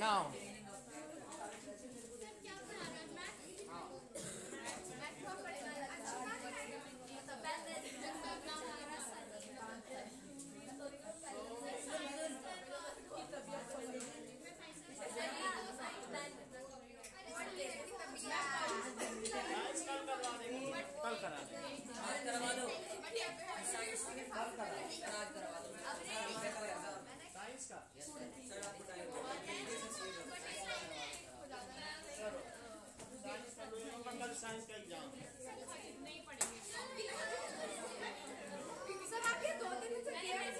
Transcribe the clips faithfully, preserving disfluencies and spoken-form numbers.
Now कल करा करवा दो साइंस का कल साइंस का एग्जाम नहीं पढ़ेंगे सर। आप ये दो दिन से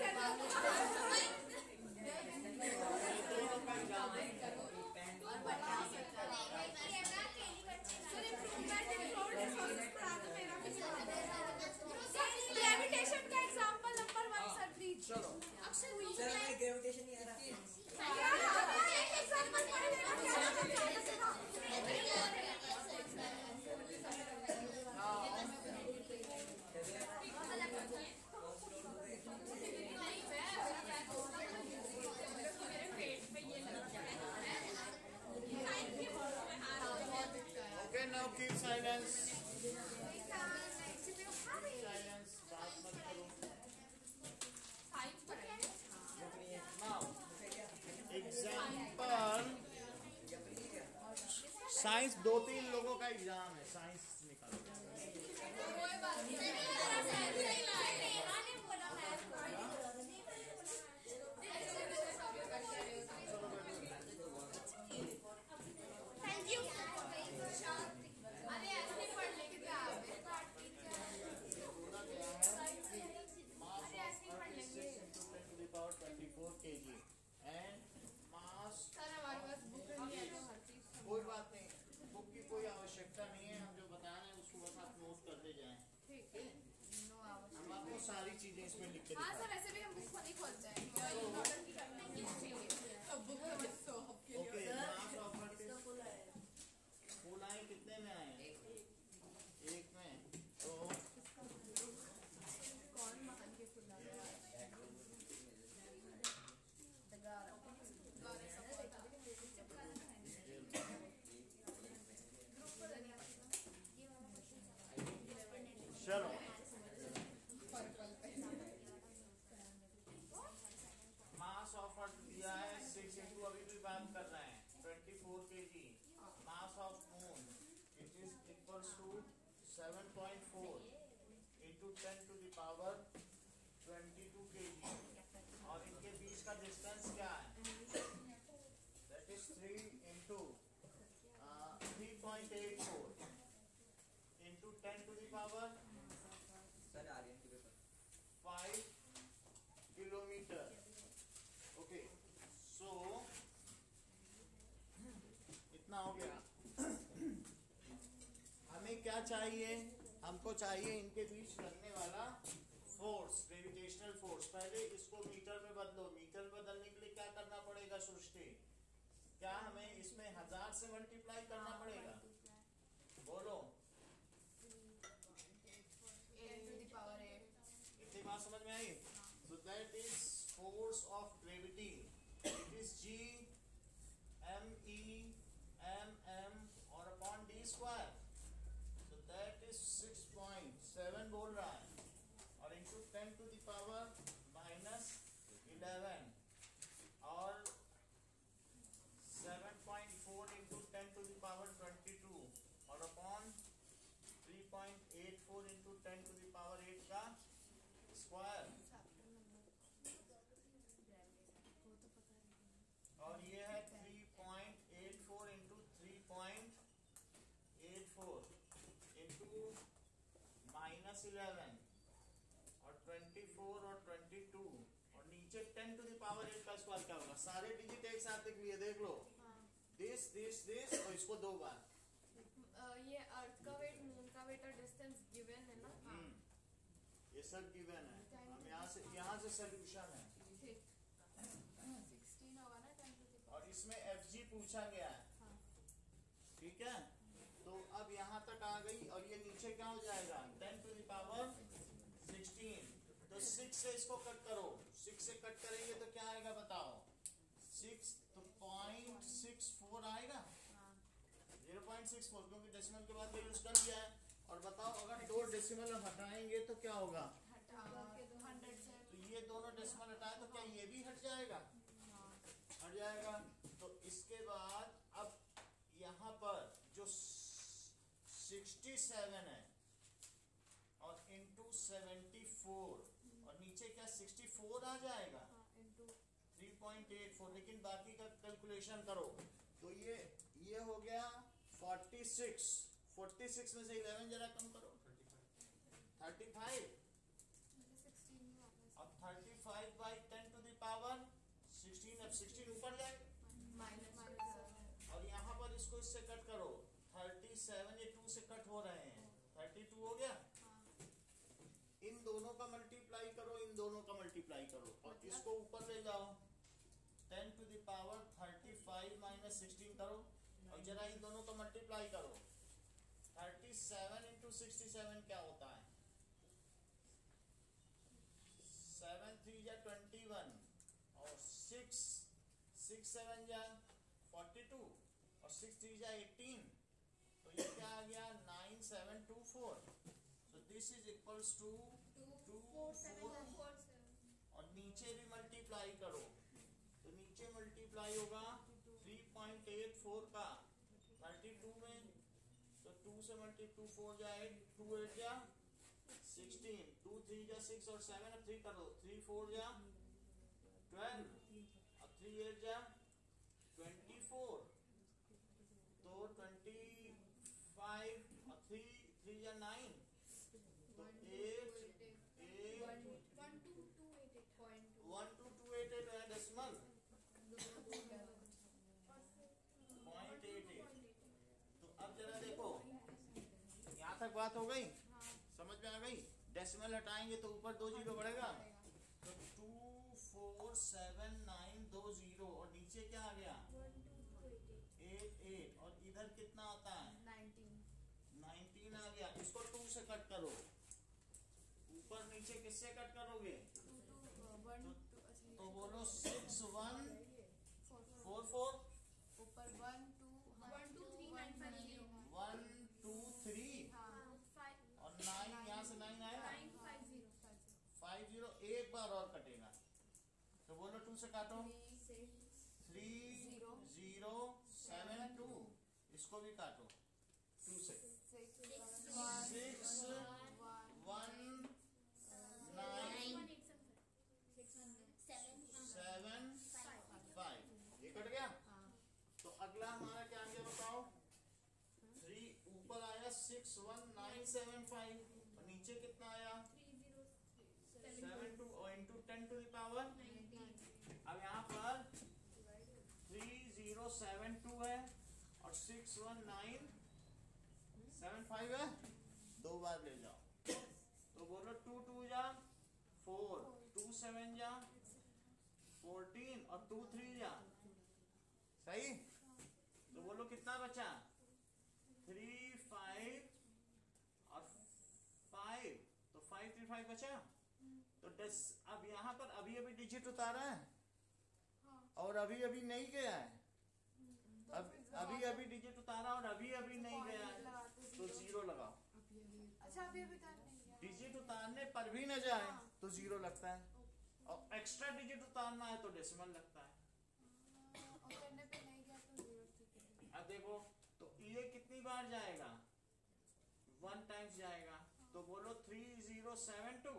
ग्रेविटेशन का example number one sir please. चलो सर मैं ग्रेविटेशन नहीं आ रहा एक एग्जांपल पढ़ लेना क्या Okay, now keep silence. Silence. बात मत करो. Now, example. साइंस दो तीन लोगों का एग्जाम है, साइंस निकालो. Thank you. अरे ऐसे पढ़ लेके क्या twenty-four kilograms and mass. Sir हमारे पास बुक नहीं है तो हर चीज. कोई बात नहीं, बुक की कोई आवश्यकता नहीं है. हम जो बता रहे हैं उसको बस आप नोट करते जाएं. ठीक है. हम आपको सारी चीजें इसमें लिख के. हाँ सर, वैसे भी हम बुक को नहीं खोलते हैं. अब बुक में बस सो आपके लिए. ओके, मास ऑफ इसका फुल है. फुल आए कितने में आए? एक में. तो कौन महान के फुल आए? चलो मास ऑफ अर्थ दिया है सिक्स इंटू, अभी भी बात कर रहे हैं twenty-four KG. Mass of moon it is equals to seven point four into ten to the power twenty-two KG. और इनके बीच का डिस्टेंस क्या है? That is three into three point eight four into ten to the power five kilometre. Okay, so इतना हो गया. हमें क्या चाहिए? हमको चाहिए इनके बीच लगने वाला फोर्स, ग्रेविटेशनल फोर्स. पहले इसको मीटर में बदलो. मीटर में बदलने के लिए क्या करना पड़ेगा सृष्टि? क्या हमें इसमें हजार से मल्टीप्लाई करना पड़ेगा? बोलो. इतनी बात समझ में आई? So that is force of gravity. It is G M E M M और upon D square. So that is six point seven बोल रहा है. और into ten to the power minus eleven और seven point four into ten to the power twenty-two और upon three point eight four into ten to the power eight का square. और ये है three point eight four into three point eight four into minus eleven और twenty-four और twenty-two और नीचे ten to the power eight का square क्या होगा? सारे डिजिट एक साथ लिए देख लो. दिस दिस दिस और इसको दो बार. ये अर्थ का वेट, मून का वेट और डिस्टेंस गिवन है ना? हाँ. ये सब गिवन है. हम यहाँ से यहाँ से सोल्यूशन है. sixteen होगा ना ten to the power. और इसमें एफ जी पूछा गया है. ठीक है, तो अब यहाँ तक आ गई. और ये नीचे क्या हो जाएगा? ten to the power sixteen. तो six से इसको कट करो. six से कट करेंगे तो क्या आएगा बताओ? six तो point पॉइंट सिक्स फोर, क्योंकि डेसिमल के बाद यूज कर लिया है। और बताओ अगर दो डेसिमल हटाएंगे तो क्या होगा? हंड्रेड से तो ये दोनों डेसिमल हटाए तो क्या ये भी हट जाएगा? हट जाएगा। तो इसके बाद अब यहाँ पर जो सिक्सटी सेवन है और इंटू सेवेंटी फोर और नीचे क्या सिक्सटी फोर आ जाएगा? Three point eight four. लेकिन बाकी का कैलकुलेशन करो तो ये ये हो गया फोर्टी सिक्स। फोर्टी सिक्स में से इलेवन जरा कम करो, थर्टी फाइव। अब thirty five by ten to the power sixteen. अब सिक्सटीन ऊपर जाएगा और यहाँ पर इसको इससे कट करो, थर्टी सेवन ये टू से कट हो रहे हैं, थर्टी टू हो गया। इन दोनों का मल्टीप्लाई करो, इन दोनों का मल्टीप्लाई करो और इसको ऊपर ले जाओ, ten to the power thirty five minus sixteen करो और जरा इन दोनों का मल्टीप्लाई करो। Thirty seven into sixty seven क्या होता है? सेवन थ्री जा ट्वेंटी वन और सिक्स सिक्स सेवन जा फोर्टी टू और सिक्स थ्री जा एटीन। तो ये क्या आ गया? Nine seven two four. So this is equals to two four और नीचे भी मल्टीप्लाई करो तो नीचे मल्टीप्लाई होगा थ्री पॉइंट एट फोर का थर्टी टू में। तो टू से मल्टी टू फोर जाए टू एट जा सिक्सटीन, टू थ्री जा सिक्स और सेवन थ्री करो, थ्री फोर जा ट्वेल्व और थ्री एट जा ट्वेंटी फोर। तो ट्वेंटी फाइव और थ्री थ्री जा नाइन। तो eight eight one two two eight eight है डेसिमल पॉइंट एट एट। तो अब जरा देखो यहाँ तक बात हो गई, समझ में आ गई? डेसिमल हटाएंगे तो ऊपर दो जीरो बढ़ेगा। तो टू फोर सेवन नाइन दो जीरो और नीचे क्या आ गया? एट एट और इधर कितना आता है? नाइनटीन आ गया। इसको टू से कट करो, ऊपर नीचे किससे कट करोगे? तो, तो बोलो सिक्स वन फोर फोर ऊपर one two one two three nine five zero one two three और नाइन यहाँ से नाइन आएगा फाइव जीरो। एक बार और कटेगा तो बोलो टू से काटो, थ्री जीरो सेवन टू। इसको भी काटो टू से, six one nine seven five. ये कट गया। तो अगला हमारा क्या आ गया बताओ? थ्री ऊपर आया six one nine seven five और नीचे कितना आया? सेवन टू और into ten to the power. अब यहाँ पर थ्री जीरो सेवन टू है और six one nine seven five है, दो बार ले जाओ। तो बोलो टू टू जा फोर, टू सेवन जा फोर्टीन और टू थ्री जा सही। तो बोलो कितना बचा? थ्री फाइव और फाइव, तो फाइव थ्री फाइव बचा। तो दस। अब यहाँ पर अभी अभी डिजिट उतारा है और अभी अभी नहीं गया है। अब अभी अभी डिजिट उतारा और अभी अभी नहीं गया है तो जीरो लगाओ। अच्छा अभी अभी डिजिट उतारने पर भी न जाए तो जीरो लगता है और एक्स्ट्रा डिजिट उतारना है तो डेसिमल लगता है। और करने पे नहीं गया तो जीरो। अब देखो तो ये कितनी बार जाएगा? वन टाइम्स जाएगा। तो बोलो three zero seven two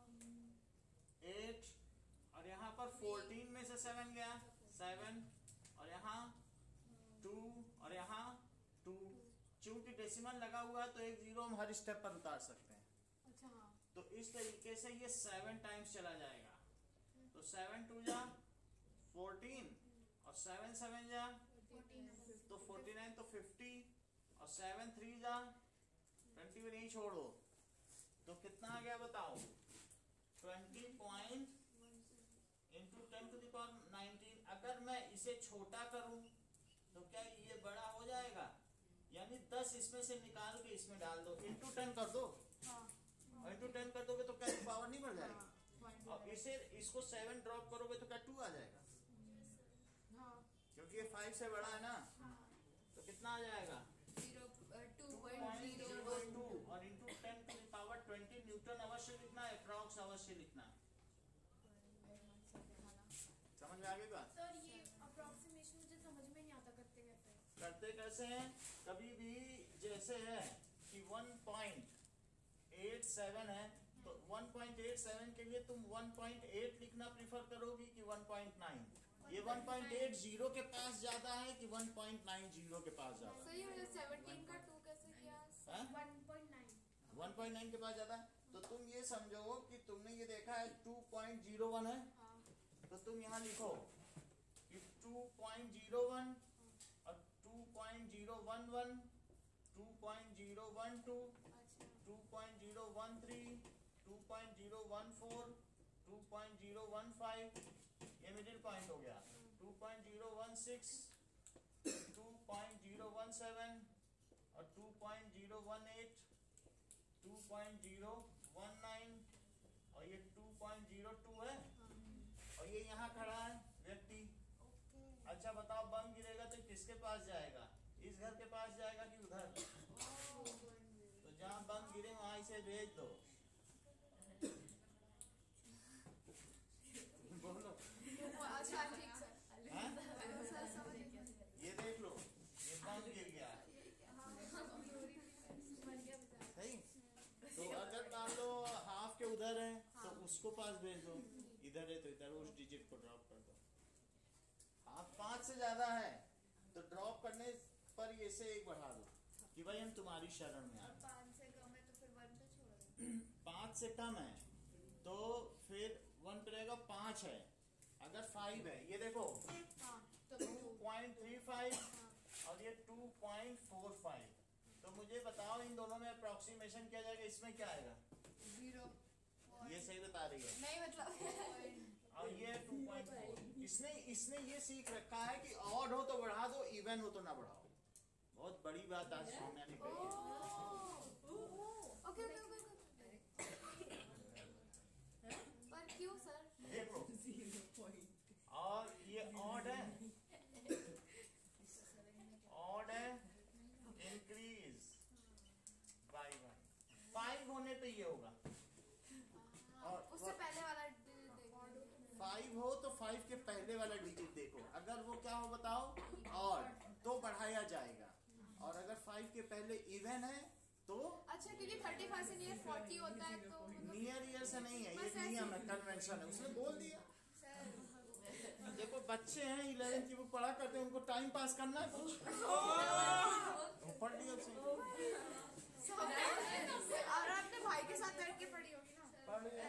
eight और यहाँ पर फोर्टीन में से सेवन गया सेवन और यहाँ टू और यहाँ टू। चूंकि डेसिमल लगा हुआ है तो एक जीरो हम हर स्टेप पर उतार सकते हैं। अच्छा हाँ। तो इस तरीके से ये सेवन टाइम्स चला जाएगा। तो सेवन टू जा फोर्टीन और सेवन सेवन जा तो फोर्टी नाइन तो फिफ्टी और सेवन थ्री जा ट्वेंटी में नहीं छोड़ो तो कितना आ गया बताओ? Twenty point into ten to the power nineteen. अगर मैं इसे छोटा करूं तो क्या ये बड़ा हो जाएगा? यानी दस इसमें से निकाल के इसमें डाल दो, इंटू टेन कर दो। और इंटू टेन कर दोगे तो क्या पावर नहीं बढ़ जाएगी? और इसे इसको सेवन ड्रॉप करोगे तो क्या टू आ जाएगा? क्योंकि ये फाइव से बड़ा है ना। तो कितना आ जाएगा? अप्रॉक्स अवश्य लिखना। समझ में आ गई बात? सर ये अप्रोक्सीमेशन मुझे समझ में नहीं आता, करते कैसे? करते कैसे हैं? कभी भी जैसे है कि वन पॉइंट एट सेवन है तो वन पॉइंट एट सेवन के लिए तुम वन पॉइंट एट लिखना प्रीफर करोगी कि वन पॉइंट नाइन? ये वन पॉइंट एट जीरो के पास ज्यादा है कि वन पॉइंट नाइन जीरो के पास ज्यादा है? सर ये सेवनटीन का टू कैसे किया? One point nine. One point nine के पास ज्यादा है तो तुम ये समझो कि तुमने ये देखा है टू पॉइंट जीरो वन है, तो तुम यहाँ लिखो कि टू पॉइंट जीरो वन और two point zero one one, two point zero one two, two point zero one three, two point zero one four, two point zero one five, ये middle point हो गया, two point zero one six, two point zero one seven और two point zero one eight, two point zero one nine और ये to point zero to है और ये यहाँ खड़ा है व्यक्ति। अच्छा बताओ बम गिरेगा तो किसके पास जाएगा? इस घर के पास जाएगा कि उधर? तो जहाँ बम गिरे वहां इसे भेज दो। बोलो। अच्छा ठीक सर। हाँ? सर समझ गया। ये देख लो ये बम गिर गया सही। तो अगर मान लो हाफ के उधर है तो उसको पास भेज दो, इधर है तो इधर उस डिजिट को ड्रॉप कर दो। हाफ पांच से ज्यादा है तो ड्रॉप करने पर ये से एक बढ़ा दो कि भाई हम तुम्हारी शरण में आए। पाँच से कम है तो फिर वन पे छोड़ दो। पांच से कम है तो फिर वन पे रहेगा, पांच है अगर फाइव है ये देखो टू पॉइंट थ्री फाइव और ये टू पॉइंट फोर फाइव। तो मुझे बताओ इन दोनों में अप्रोक्सीमेशन किया जाएगा, इसमें क्या आएगा? जीरो। ये सही बता रही है नहीं मतलब और ये टू पॉइंट फोर। इसने इसने ये सीख रखा है कि ऑड हो तो बढ़ा दो, इवन हो तो ना बढ़ाओ। बहुत बड़ी बात आज सोनिया ने कही है। Okay okay okay. पर क्यों सर? देखो और ये ऑड है, ऑड है इंक्रीज बाय वन, फाइव होने पे ये होगा। और उससे पहले वाला फाइव हो तो फाइव के पहले वाला डिजिट देखो, अगर वो क्या हो बताओ ऑड तो बढ़ाया जाएगा, और अगर फाइव के पहले इवन है तो अच्छा क्योंकि थर्टी फाइव से नियर फोर्टी होता है तो नियर ईयर से नहीं है, ये नियम है, कन्वेंशन है, उसने बोल दिया। देखो बच्चे हैं इलेवेंथ की बुक पढ़ा करते हैं, उनको टाइम पास करना है कुछ पढ़ लिया और अपने भाई के साथ बैठ के पढ़ी होगी ना। पढ़ लिया।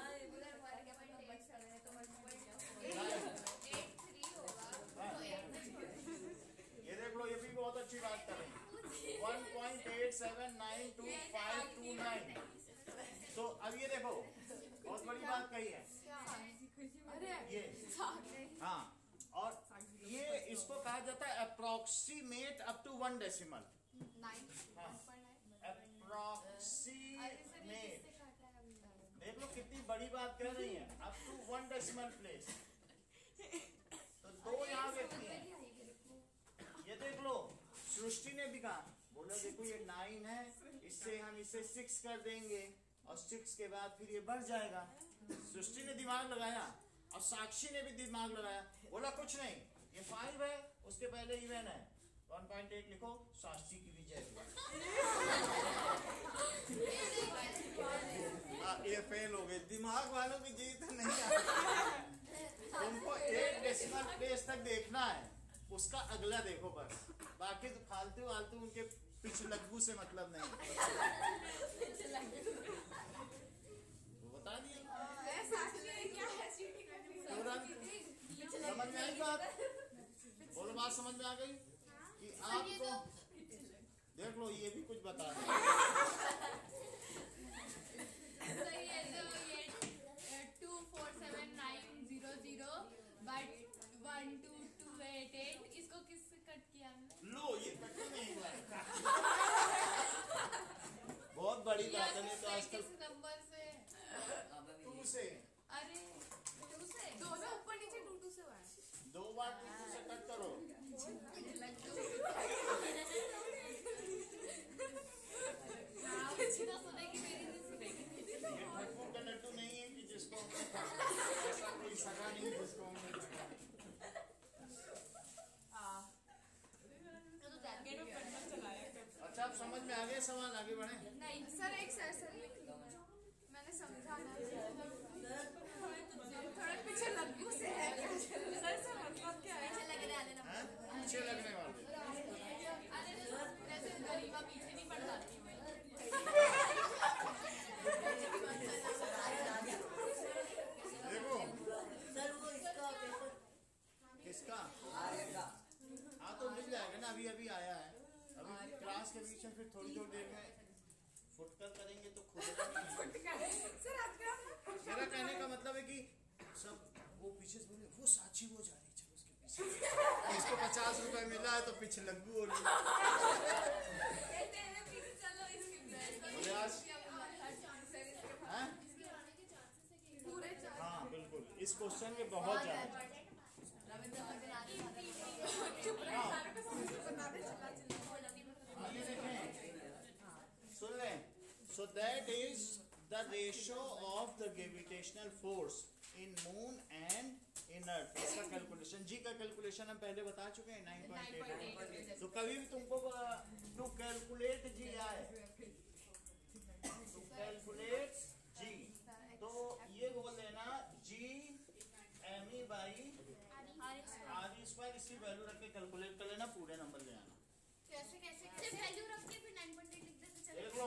ये देख लो ये भी बहुत अच्छी बात कर रहे हैं, one point eight seven nine two five two nine. तो अब ये देखो बहुत बड़ी बात कही है ये, हाँ, और ये इसको कहा जाता है approximate up to one decimal. Approximate देख लो कितनी बड़ी बात कर रही है, up to one decimal place. तो दो यहाँ व्यक्ति हैं, ये देख लो सृष्टि ने भी कहा, बोला देखो ये नाइन है, इससे हम इसे सिक्स कर देंगे और सिक्स के बाद फिर ये बढ़ जाएगा। सृष्टि ने दिमाग लगाया और साक्षी ने भी दिमाग लगाया, बोला कुछ नहीं ये फाइव है उसके पहले इवन है, वन पॉइंट एट लिखो, साक्षी की भी जय। ये फेल हो गए, दिमाग वालों की जीत नहीं है। तुमको एक डेसिमल प्लेस तक देखना है, उसका अगला देखो बस, बाकी तो फालतू फालतू उनके पिछलग्गू से मतलब नहीं। वो बता दिया समझ में आई बात? बोलो बात समझ में आ गई कि आपको देख लो ये भी कुछ बता two four seven nine zero zero but one two two eight eight इसको किससे कट किया हमने? लो ये कट नहीं हुआ है। बहुत बड़ी बात है तो आजकल किस नंबर से? टू से, अरे टू से दोनों ऊपर नीचे टू टू से हुआ है, दो बार टू से कट करो। सुनेगी मेरी नहीं सुनेगी। ये ठट्टू का लट्टू नहीं है। सवाल आगे बढ़े। नहीं सर एक सर सर मैंने समझा ना थोड़ा पीछे लगने से है सर सर मतलब क्या है पीछे लगने वाले ना पीछे लगने वाले अरे जैसे गरीबा पीछे नहीं पड़ जाती देखो किसका हाँ तो मिल जाएगा ना, अभी अभी आया है, अभी क्लास के बीच में फिर थोड़ी थोड़ी देर में फुटकर करेंगे तो खुद मेरा कहने का मतलब है कि सब वो पीछे से बोले वो साची वो जा रही है, चलो उसके पीछे इसको पचास रुपए मिला है तो पीछे लग्गू हो रही है। हाँ बिल्कुल, इस क्वेश्चन में बहुत ज्यादा सुन लें। So that is the ratio of the gravitational force in moon and in earth. इसका कैलकुलेशन, जी का कैलकुलेशन हम पहले बता चुके हैं नाइन पॉइंट एट। तो कभी भी तुमको टू कैलकुलेट जी आए, टू कैलकुलेट जी, तो ये बोल देना G M E by R E square, इसकी वैल्यू रख के कैलकुलेट कर लेना, पूरे नंबर ले आना। कैसे कैसे कैसे वैल्यू रख के फिर नाइन पॉइंट एट लिख देते चलो। देख लो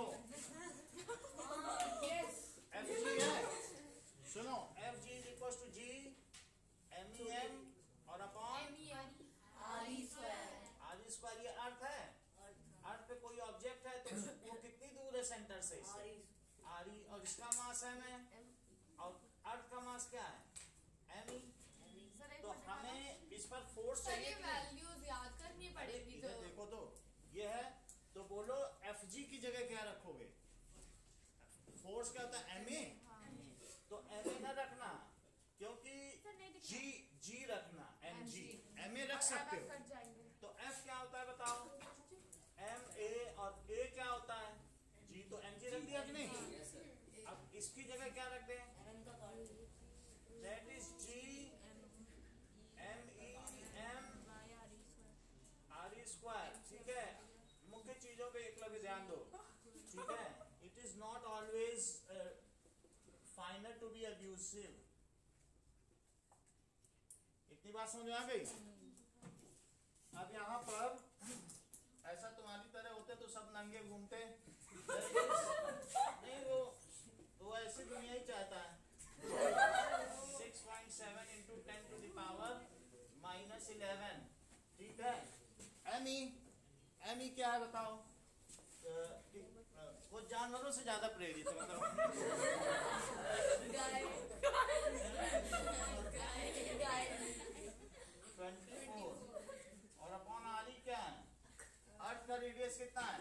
एफ जी है, सुनो F G is equal to G M E M और अपॉन आर ई स्क्वायर। ये अर्थ है, अर्थ पे कोई ऑब्जेक्ट है तो वो कितनी दूर है सेंटर से, आर ई, और इसका मास है में, और अर्थ का मास क्या है एम ई। तो हमें इस पर फोर्स चाहिए, वैल्यूज याद करनी पड़ेगी। तो देखो तो ये है, तो बोलो एफ जी की जगह क्या रखोगे, फोर्स क्या होता है एम ए, तो एम ए ना रखना क्योंकि जी जी रखना, एम जी एम ए रख सकते हो। तो एफ क्या होता है बताओ, एम ए, और ए क्या होता है जी, तो एम जी रख दिया कि नहीं। अब इसकी जगह क्या रख दें, that is G M E M R E square. ठीक है, मुख्य चीजों पे एक लगे ध्यान दो, ठीक है। It is not always final to be abusive, इतनी बात समझ आ गई। अब यहाँ पर ऐसा तुम्हारी तरह होते तो सब नंगे घूमते नहीं, वो वो ऐसी दुनिया ही चाहता है। Six point seven into ten to the power minus eleven, ठीक है। एम ई एम ई क्या है बताओ, वो जानवरों से ज्यादा प्रेरित है, मतलब ट्वेंटी फोर, और अपॉन आर ई क्या है, अर्थ का रेडियस कितना है,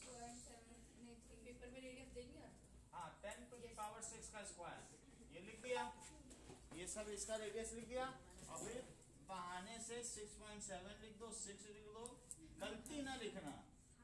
पेपर में रेडियस देंगे हाँ ten to the power six का स्क्वायर, ये लिख दिया, ये सब इसका रेडियस लिख दिया, और फिर बहाने से सिक्स पॉइंट सेवन लिख दो, सिक्स लिख दो, गलती ना लिखना,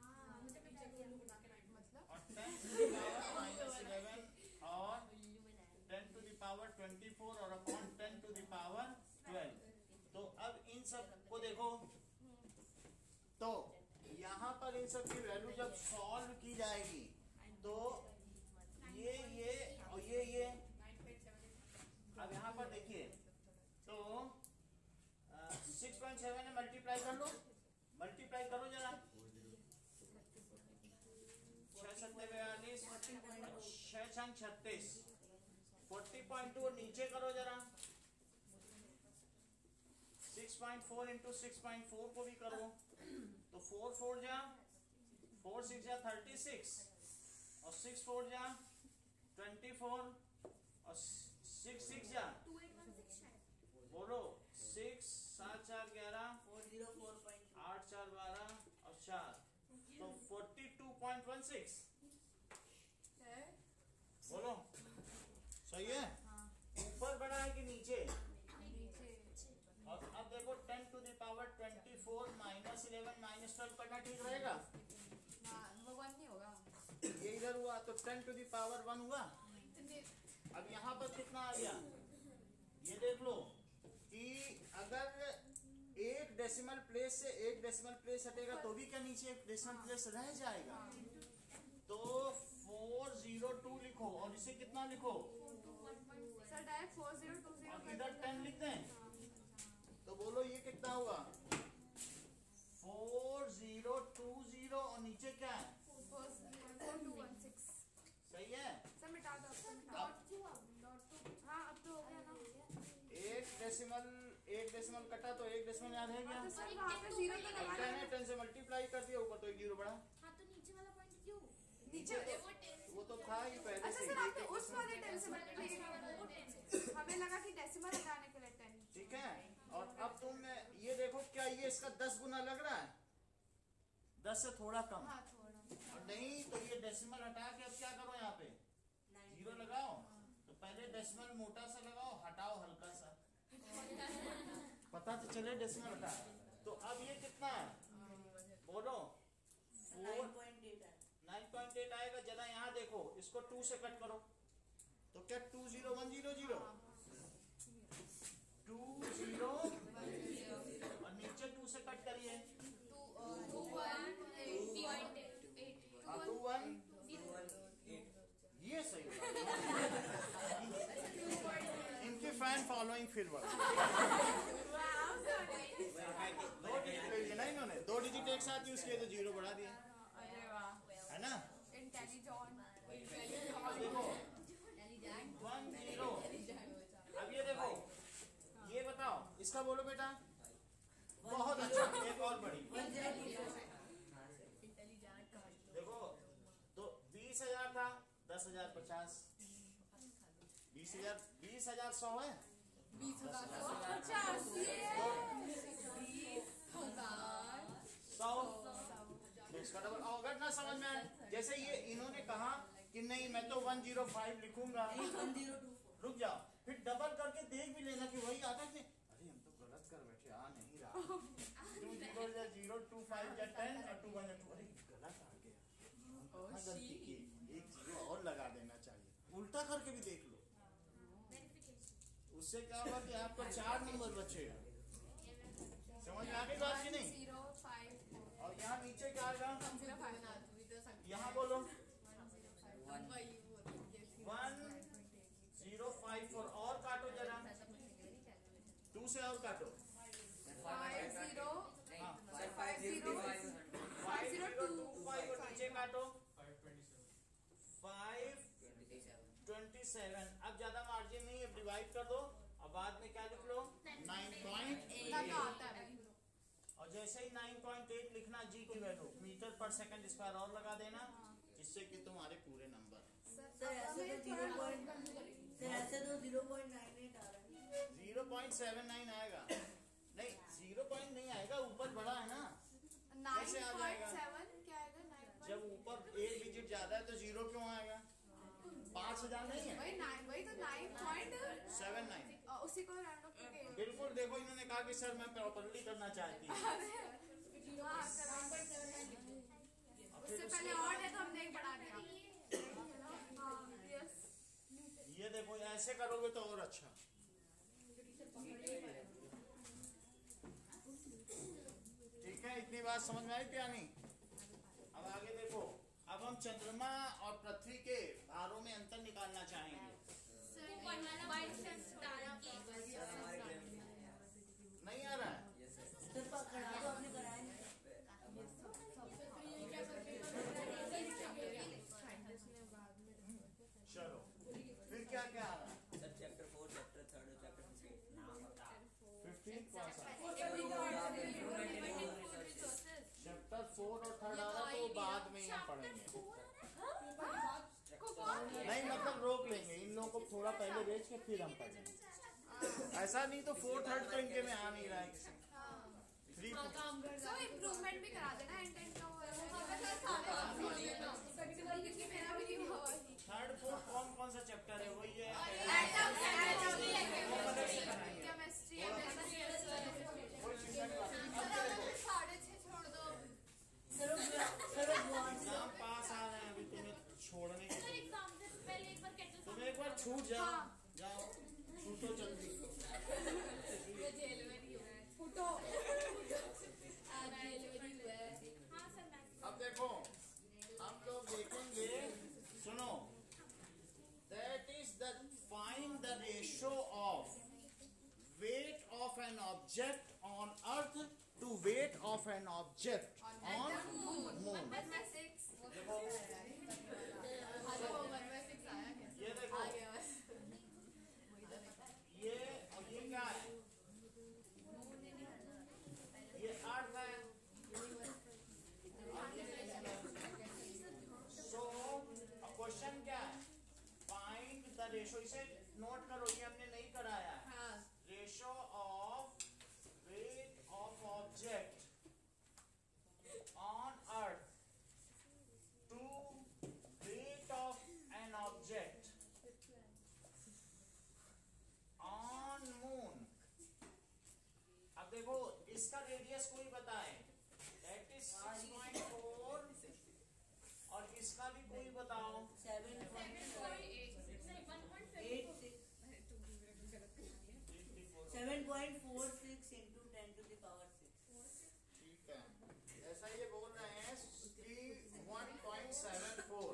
और ten to the power minus eleven और ten to the power twenty four और upon ten to the power twelve. तो अब इन सब को देखो, तो यहाँ पर इन सब की वैल्यू जब सॉल्व की जाएगी तो ये ये और ये ये, अब यहाँ पर देखिए तो सिक्स पॉइंट सेवन में मल्टीप्लाई कर लो, मल्टीप्लाई करो जरा, छह सत्ते बयालीस, छह छंग छत्तीस, फोर्टी पॉइंट टू नीचे करो जरा, six point four into six point four को भी करो, तो फोर फोर जा फोर सिक्स जा थर्टी सिक्स, और सिक्स फोर जा ट्वेंटी फोर, और सिक्स सिक्स जा बोलो सिक्स, सात चार ग्यारह, आठ चार बारह और चार, तो forty two point one six बोलो सही है। ऊपर बड़ा है कि नीचे, और अब देखो ten to the power twenty four minus eleven minus twelve करना ठीक रहेगा, वो वन नहीं होगा, ये इधर हुआ तो ten to the power one हुआ। अब यहाँ पर कितना आ गया, ये देख लो कि अगर एक डेसिमल प्लेस से एक डेसिमल प्लेस हटेगा तो भी क्या नीचे एक डेसिमल प्लेस रह जाएगा, तो फोर जीरो टू लिखो और इसे कितना लिखो sir direct four zero two zero और इधर टेन लिख दें तो बोलो ये कितना हुआ फोर जीरो टू जीरो और नीचे क्या है फोर टू वन सिक्स सही है सर मिटा दो हाँ अब तो हो गया ना एक डेसिमल एक डेसिमल कटा तो एक डेसिमल याद है क्या तो सर वहाँ पे जीरो तो लगा टेन है टेन से मल्टीप्लाई कर दिया ऊपर तो एक जीरो बढ़ा हाँ तो नीचे वाला पॉइंट क्यों नीचे वो टेन वो तो था ही पहले अच्छा से सर ही। आपने उस वाले टेन से मल्टीप्लाई हमें लगा कि डेसिमल हटाने के लिए टेन ठीक है और अब तुमने ये देखो क्या ये इसका दस गुना लग रहा है दस से थोड़ा कम हाँ थोड़ा और नहीं तो ये डेसिमल हटा के अब क्या करो यहाँ पे जीरो लगाओ तो पहले डेसिमल मोटा सा लगाओ हटाओ हल्का सा पता तो चले डेसिमल हटा तो अब ये कितना है बोलो नाइन पॉइंट एट आएगा जरा यहाँ देखो इसको टू से कट करो तो क्या two zero one zero zero two zero और नीचे टू से कट करिए टू वन हाँ टू वन ये सही इनके फैन फॉलोइंग फिर वर्क दो डिजिट ले लिया ना इन्होंने दो डिजिट एक साथ यूज किए तो जीरो बढ़ा दिया अरे वाह है ना इंटेलिजेंट देखो वन जीरो अब ये देखो ये बताओ इसका बोलो बेटा बहुत अच्छा एक और बड़ी देखो तो बीस हजार था दस हजार पचास बीस हजार बीस हजार सौ है बीस हजार सौ इसका डबल अगर ना समझ में आए जैसे ये इन्होंने कहा कि नहीं मैं तो वन जीरो फाइव लिखूंगा रुक जाओ फिर डबल करके देख भी लेना कि वही आता है अरे हम तो गलत कर बैठे आ नहीं रहा टू जीरो या जीरो टू फाइव या टेन और टू वन या टू अरे गलत आ गया कहाँ गलती की एक जीरो और लगा देना चाहिए उल्टा करके भी देख लो उससे क्या होगा कि आपका चार नंबर बचेगा समझ में आ गई बात की नहीं जीरो फाइव और यहाँ नीचे क्या आएगा जीरो फाइव यहाँ बोलो वन जीरो फाइव फोर और काटो जरा टू से और काटो फाइव जीरो हाँ five zero five zero two five और नीचे काटो फाइव ट्वेंटी सेवन अब ज्यादा मार्जिन नहीं है डिवाइड कर दो अब बाद में क्या लिख लो नाइन पॉइंट लगा आता है और जैसे ही नाइन पॉइंट एट लिखना जी की वैल्यू मीटर पर सेकंड स्क्वायर और लगा देना जिससे कि तुम्हारे पूरे नंबर सर ऐसे तो जीरो पॉइंट सर ऐसे तो जीरो पॉइंट नाइन एट आ रहा है जीरो पॉइंट सेवन नाइन आएगा नहीं जीरो पॉइंट नहीं आएगा ऊपर बड़ा है ना कैसे आ जाएगा क्या आएगा नाइन जब ऊपर एक डिजिट ज्यादा है तो जीरो क्यों आएगा पाँच हजार नहीं है वही नाइन वही तो नाइन पॉइंट सेवन नाइन उसी को राउंड ऑफ करके बिल्कुल देखो इन्होंने कहा कि सर मैं प्रॉपरली करना चाहती हूँ हाँ उससे पहले और है तो हमने एक बढ़ा दिया हाँ यस ये देखो ऐसे करोगे तो और अच्छा ठीक है इतनी बात समझ में आई क्या नहीं अब आगे देखो अब हम चंद्रमा और पृथ्वी के भारों में अंतर निकालना चाहेंगे नहीं आ रहा है सर करा दो आपने कराया नहीं चलो फिर क्या क्या आ रहा है sir chapter four chapter third chapter fifteen कौन सा चैप्टर फोर और थर्ड आ रहा तो बाद में ही पढ़ेंगे नहीं मतलब रोक लेंगे इन लोगों को थोड़ा पहले भेज के फिर हम पढ़ेंगे ऐसा नहीं तो फोर थर्ड तो इनके में आ नहीं रहा है किसी थ्री सो इम्प्रूवमेंट भी करा देना इंटेंट का क्योंकि मेरा भी नहीं हुआ थर्ड फोर्थ कौन कौन सा चैप्टर है वही है केमिस्ट्री साढ़े छह छोड़ दो सर सर एग्जाम पास आ रहे हैं अभी तुम्हें छोड़ने के लिए एग्जाम से पहले एक बार कैसे तुम एक बार छूट जाओ जाओ छूटो जल्दी जेल में नहीं हुआ है फुटो जेल में नहीं हुआ है हाँ सर मैं अब देखो हम लोग देखेंगे object on earth to weight of an object on moon. देखो ये देखो ये और ये क्या है, ये अर्थ है। सो क्वेश्चन क्या है, फाइंड द रेशो, इसे नोट करो, ये हमने नहीं कराया है। Ratio of weight of object on earth to weight of an object on moon. अब देखो इसका रेडियस कोई बताए, that is six point four, और इसका भी कोई बताओ। Seven point four six into ten to the power six. ठीक है, ऐसा ये बोल रहे हैं कि वन पॉइंट सेवन फोर।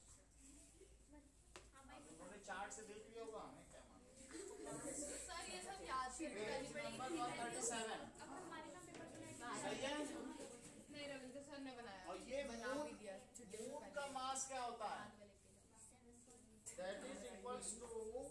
उन्होंने चार्ट से देख लिया होगा, हमें क्या मालूम। सर ये सब याद करनी पड़ेगी। नंबर वन थर्टी सेवन सही है। नहीं रविंद्र सर ने बनाया और ये बना मून, भी दिया छुट्टी से मून पहले। का मास क्या होता है, that is equals to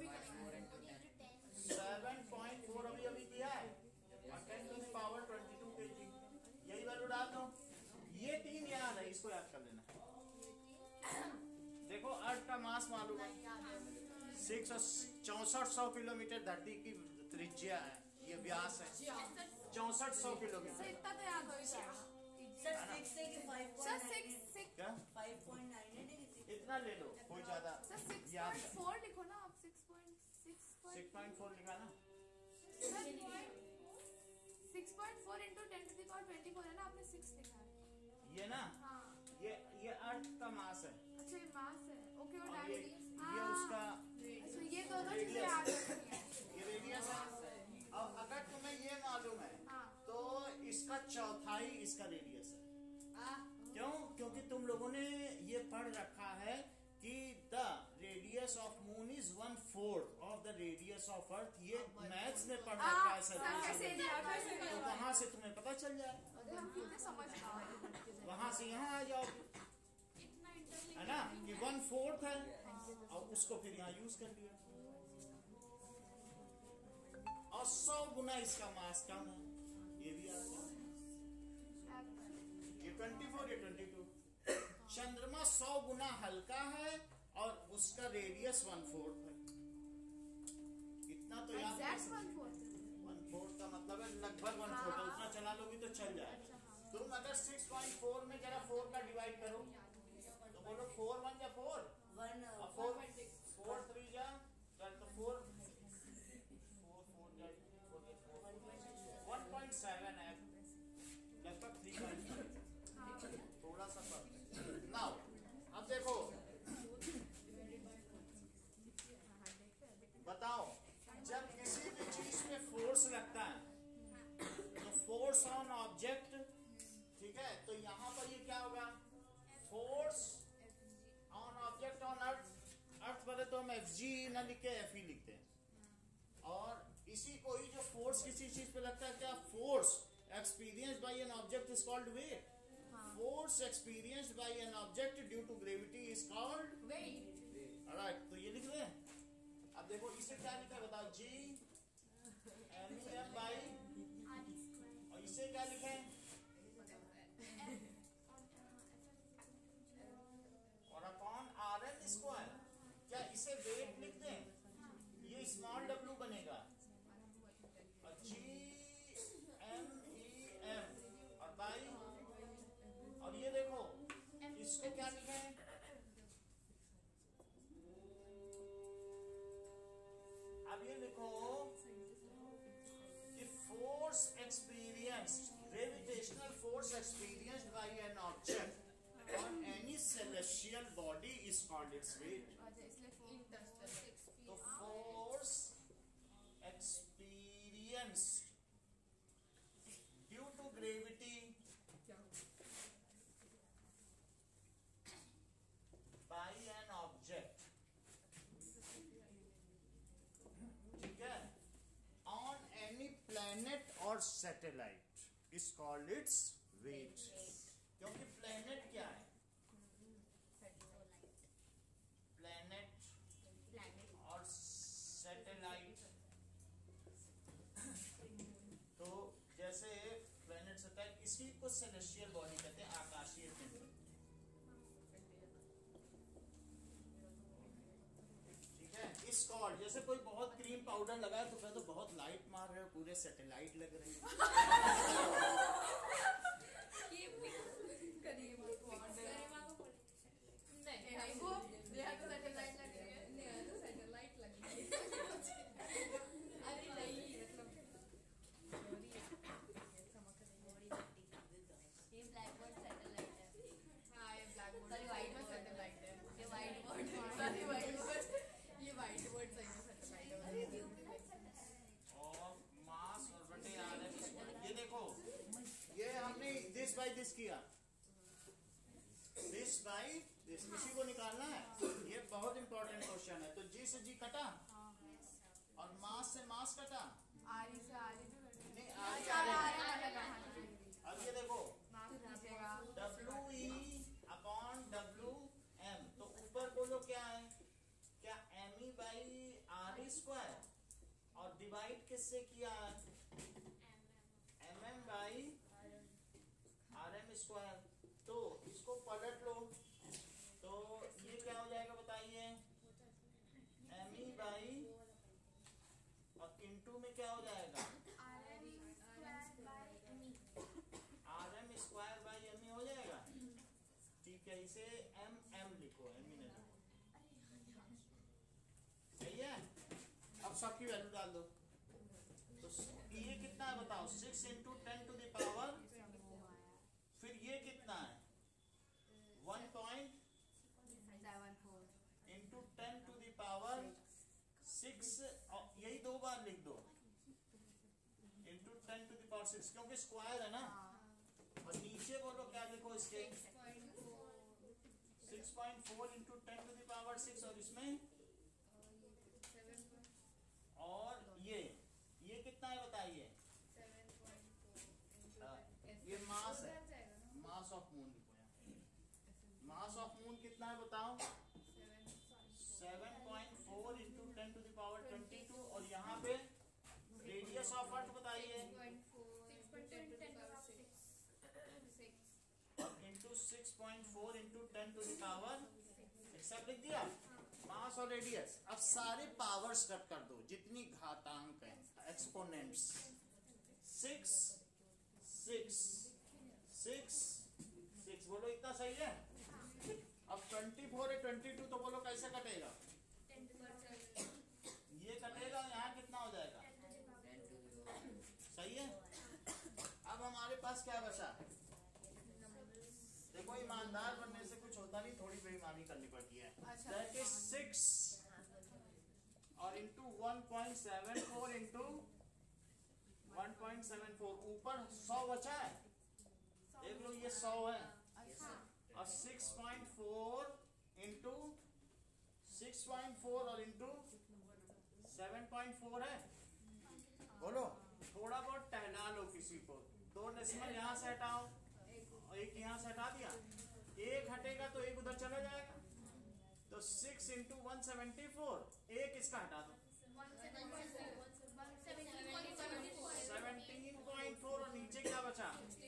seven point four, अभी अभी किया है, और ten to the power twenty two KG, यही वैल्यू डाल दो। ये तीन याद है, इसको याद कर लेना। देखो अर्थ का मास मालूम है, सिक्स चौसठ सौ किलोमीटर धरती की त्रिज्या है, ये व्यास है चौसठ सौ किलोमीटर। इतना तो याद हो ही जाएगा। सर सिक्स से कि five sir point six nine six क्या फाइव पॉइंट नाइन है कि इतना ले लो, कोई ज्यादा सर सिक्स याद पॉइंट है। फोर लिखो ना आप, six point six six point four लिखा ना, six point four into ten to the power twenty four है ना, आपने सिक्स लिखा है। ये ना, हाँ ये ये अर्थ का मास है, अच्छा ये मास है, ओके और और ये डैडी ये उसका अच्छा ये दोनों चीजें याद रखनी है। ये रेडियस है। अब अगर तुम्हें ये मालूम है हाँ तो इसका चौथाई इसका रेडियस है। क्यों? क्योंकि तुम लोगों ने ये पढ़ रखा है कि the radius of moon is one fourth of the radius of earth. ये मैथ्स में पढ़ रखा है सर, सर कैसे दिया कैसे तो दिया? वहां से तुम्हें पता चल जाए, हम कितने समझ पाए। वहां से यहाँ आ जाओ, है ना, कि वन फोर्थ है, और उसको फिर यहाँ यूज कर लिया, और सौ गुना इसका मास कम है, ये भी आता है। ये ट्वेंटी फोर, ये ट्वेंटी टू। चंद्रमा सौ गुना हल्का है और उसका रेडियस वन फोर्थ है। इतना तो याद exact one fourth. One fourth का मतलब है लगभग वन फोर्थ है, उतना चला लोगी तो चल जाए। तुम अगर सिक्स पॉइंट फोर में जरा फोर का डिवाइड करो तो बोलो फोर वन या फोर, वन और फोर फोर थ्री जा तो फोर फोर फोर जा वन पॉइंट सेवन है, लगभग थ्री पॉइंट फाइव, थोड़ा सा फर्क है। नाउ अब देखो, बताओ जब किसी भी चीज पे फोर्स लगता है तो फोर्स ऑन ऑब्जेक्ट, ठीक है, तो यहाँ पर ये क्या होगा, force on object on earth. Earth बोले तो हम एफ जी ना लिख के एफ ही लिखते हैं, और इसी को ही जो फोर्स किसी चीज पे लगता है, क्या force experienced by an object is called weight. Force experienced by an object due to gravity is called weight. Alright, तो ये लिख रहे हैं। अब देखो इसे क्या लिखा है बताओ, जी एम एम बाई, और इसे क्या लिखे, और अपॉन आर एन स्क्वायर। क्या इसे वेट लिख दें, ये स्मॉल डब्ल्यू बनेगा, और जी एम ई एम और बाई, और ये देखो इसको क्या लिखे, अब ये लिखो कि force experienced, gravitational force experienced by an object on any celestial body is called its weight. तो force experienced due to gravity by an object, ठीक है, on any planet satellite is called its weight, क्योंकि planet क्या है, planet और satellite. तो जैसे planet satellite, इसी को सेलेस्टियल बॉडी कहते हैं, आकाशीय पिंड। ठीक है, इस कॉल्ड, जैसे कोई बहुत क्रीम पाउडर लगाए तो कहते तो बहुत लाइट मार रहे हो, पूरे सैटेलाइट लग रहे हैं। नहीं वो नेहा तो सैटेलाइट लग रही है, नेहा तो सैटेलाइट लग रही है। अरे नहीं मतलब ये ब्लैक बोर्ड सैटेलाइट है। हाँ ये black board Sorry, white board. Satellite है। ये white board. Sorry white board, ये व्हाइट बोर्ड सही में सैटेलाइट है। और मास और बटे आर एम, ये देखो, ये हमने दिस बाय दिस किया, दिस बाय दिस, इसी को निकालना है। ये बहुत इंपॉर्टेंट क्वेश्चन है। तो जी से जी कटा और मास से मास कटा, आरी से आरी भी करेंगे। नहीं आरी अच्छा, आरी। आरी वाला कहाँ? अब ये देखो माफ कीजिएगा। W E upon W M, तो ऊपर बोलो क्या है, क्या M E by R E square, और डिवाइड किससे किया है, M M by R M square. तो इसको पलट लो, तो ये क्या हो जाएगा बताइए, एम ई बाई, और इंटू में क्या हो जाएगा, R M square by M E हो जाएगा। ठीक है, इसे एम एम लिखो, एम ई नहीं लिखो, सही है। अब सबकी वैल्यू डाल दो, तो ये कितना है बताओ, six into ten to the power, फिर ये कितना है, one point seven four into ten to the power six, और यही दो बार लिख दो, into ten to the power six, क्योंकि स्क्वायर है ना। और नीचे बोलो क्या लिखो इसके, six point four into ten to the power six, और इसमें और ये ये कितना है बताइए, ये मास है, मास ऑफ मून लिखो यहाँ, मास ऑफ मून कितना है बताओ, seven point four into ten to the power twenty two, और यहाँ पे रेडियस ऑफ अर्थ बताइए, और into six point four into ten to the power, सब लिख दिया, मास और रेडियस। अब सारे पावर्स कट कर दो, जितनी घातांक है, exponents, six six six six, बोलो इतना सही है। अब ट्वेंटी फोर है ट्वेंटी टू, तो बोलो कैसे कटेगा, ये कटेगा, यहाँ कितना हो जाएगा, सही है। अब हमारे पास क्या बचा, देखो ईमानदार बनने से कुछ होता नहीं, थोड़ी बेईमानी करनी पड़ती है। दैट इज सिक्स और into one point seven four into one point seven four, ऊपर सौ बचा है, देख लो ये सौ है, और six point four into six point four और इंटू सेवन पॉइंट फोर है। बोलो थोड़ा बहुत टहला लो किसी को, दो डेसिमल यहाँ से हटाओ और एक यहाँ से हटा दिया, एक हटेगा तो एक उधर चला जाएगा, तो six into one seventy four, एक इसका हटा दो, सेवनटीन पॉइंट फोर, और नीचे क्या बचा,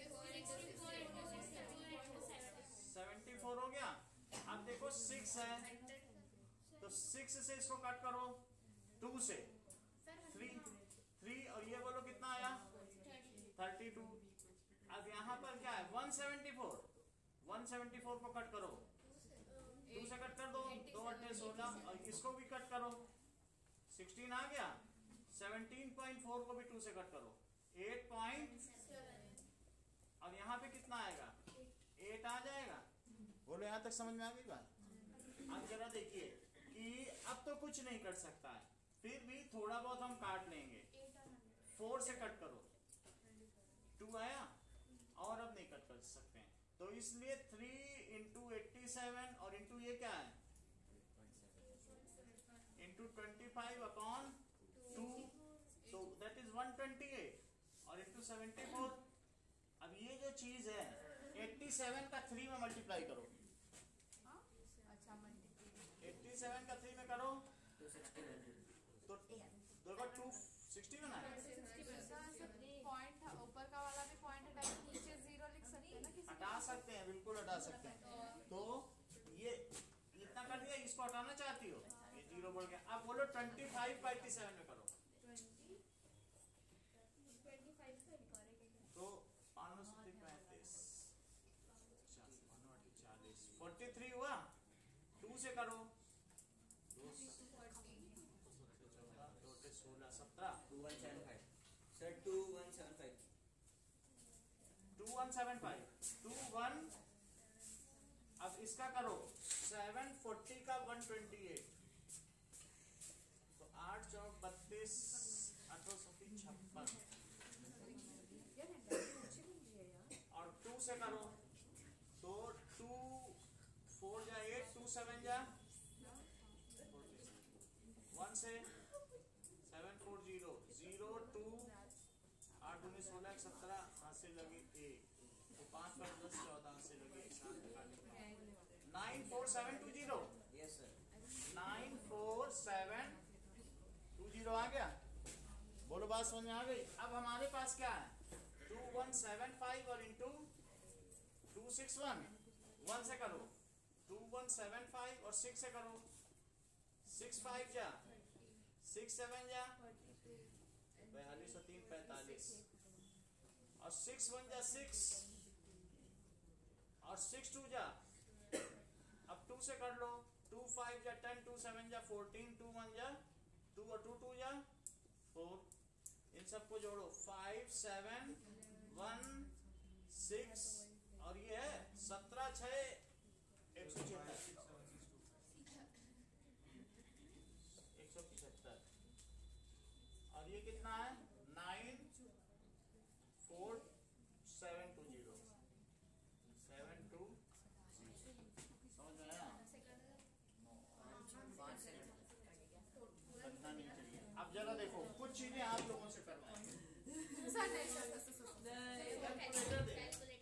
सेवेंटी फोर हो गया। अब देखो सिक्स है, तो सिक्स से इसको कट करो, टू से थ्री, थ्री और ये बोलो कितना आया, थर्टी टू। अब यहाँ पर क्या है, one seventy four, one seventy four को कट करो, टू से कट कर दो, दो अट्ठे सोलह, और इसको भी कट करो, सिक्सटीन आ गया, सेवनटीन पॉइंट फोर को भी टू से कट करो, एट पॉइंट, और यहाँ पे कितना आएगा, एट आ जाएगा। बोलो यहाँ तक समझ में आ गई बात। अब जरा देखिए कि अब तो कुछ नहीं कर सकता है, फिर भी थोड़ा बहुत हम काट लेंगे, फोर से कट करो, टू आया, और अब नहीं कट कर सकते हैं, तो इसलिए थ्री इंटू एट्टी सेवन और इंटू ये क्या है, into twenty five upon two, तो that is one twenty eight, और इंटू सेवेंटी फोर। अब ये जो चीज है एट्टी सेवन का थ्री में मल्टीप्लाई करो। अच्छा मल्टीप्लाई एट्टी सेवन का थ्री में करो टू सिक्सटी वन। तो देखो टू सिक्सटी में आया। पॉइंट ऊपर का वाला भी पॉइंट हटा के नीचे जीरो लिख सकते हैं ना किसी हटा सकते हैं, बिल्कुल हटा सकते हैं। तो ये इतना कर दिया, इसको हटाना चाहती हो, ये जीरो बोल गया। अब बोलो ट्वेंटी फाइव का एट्टी सेवन में करो तो पैंतीस चालीस फोर्टी थ्री हुआ। टू से करो सोलह सत्रह two one seven five sir, two one seven five two one seven five two one. अब इसका करो सेवन फोर्टी का वन ट्वेंटी एट तो आठ चौक बत्तीस अठारह सौ छप्पन और टू से करो तो टू फोर जा एट टू सेवन जा वन से seven four zero zero two आठ उन्नीस सोलह सत्रह हाथ से लगी एक तो पाँच पाँच दस चौदह हाथ से लगी nine four seven two zero. Yes sir. Nine four seven two zero आ गया। बोलो बात समझ में आ गई। अब हमारे पास क्या है टू वन सेवन फाइव और into two six one. One से करो टू वन सेवन फाइव और सिक्स से करो सिक्स फाइव जा सिक्स सेवन जा बयालीस और तीन पैंतालीस और सिक्स वन जा सिक्स और सिक्स टू जा। अब टू से कर लो टू फाइव जा टेन टू सेवन जा फोर्टीन टू वन जा टू और टू टू जा फोर। इन सबको जोड़ो फाइव सेवन वन सिक्स और ये है सत्रह छः एक सौ छिहत्तर एक सौ पिछहत्तर और ये कितना है nine four seven two zero seven two समझ में आया। इतना नहीं चाहिए। अब जरा देखो कुछ चीजें आप लोगों से करवाएंगे। सर नहीं सर कैलकुलेटर दे।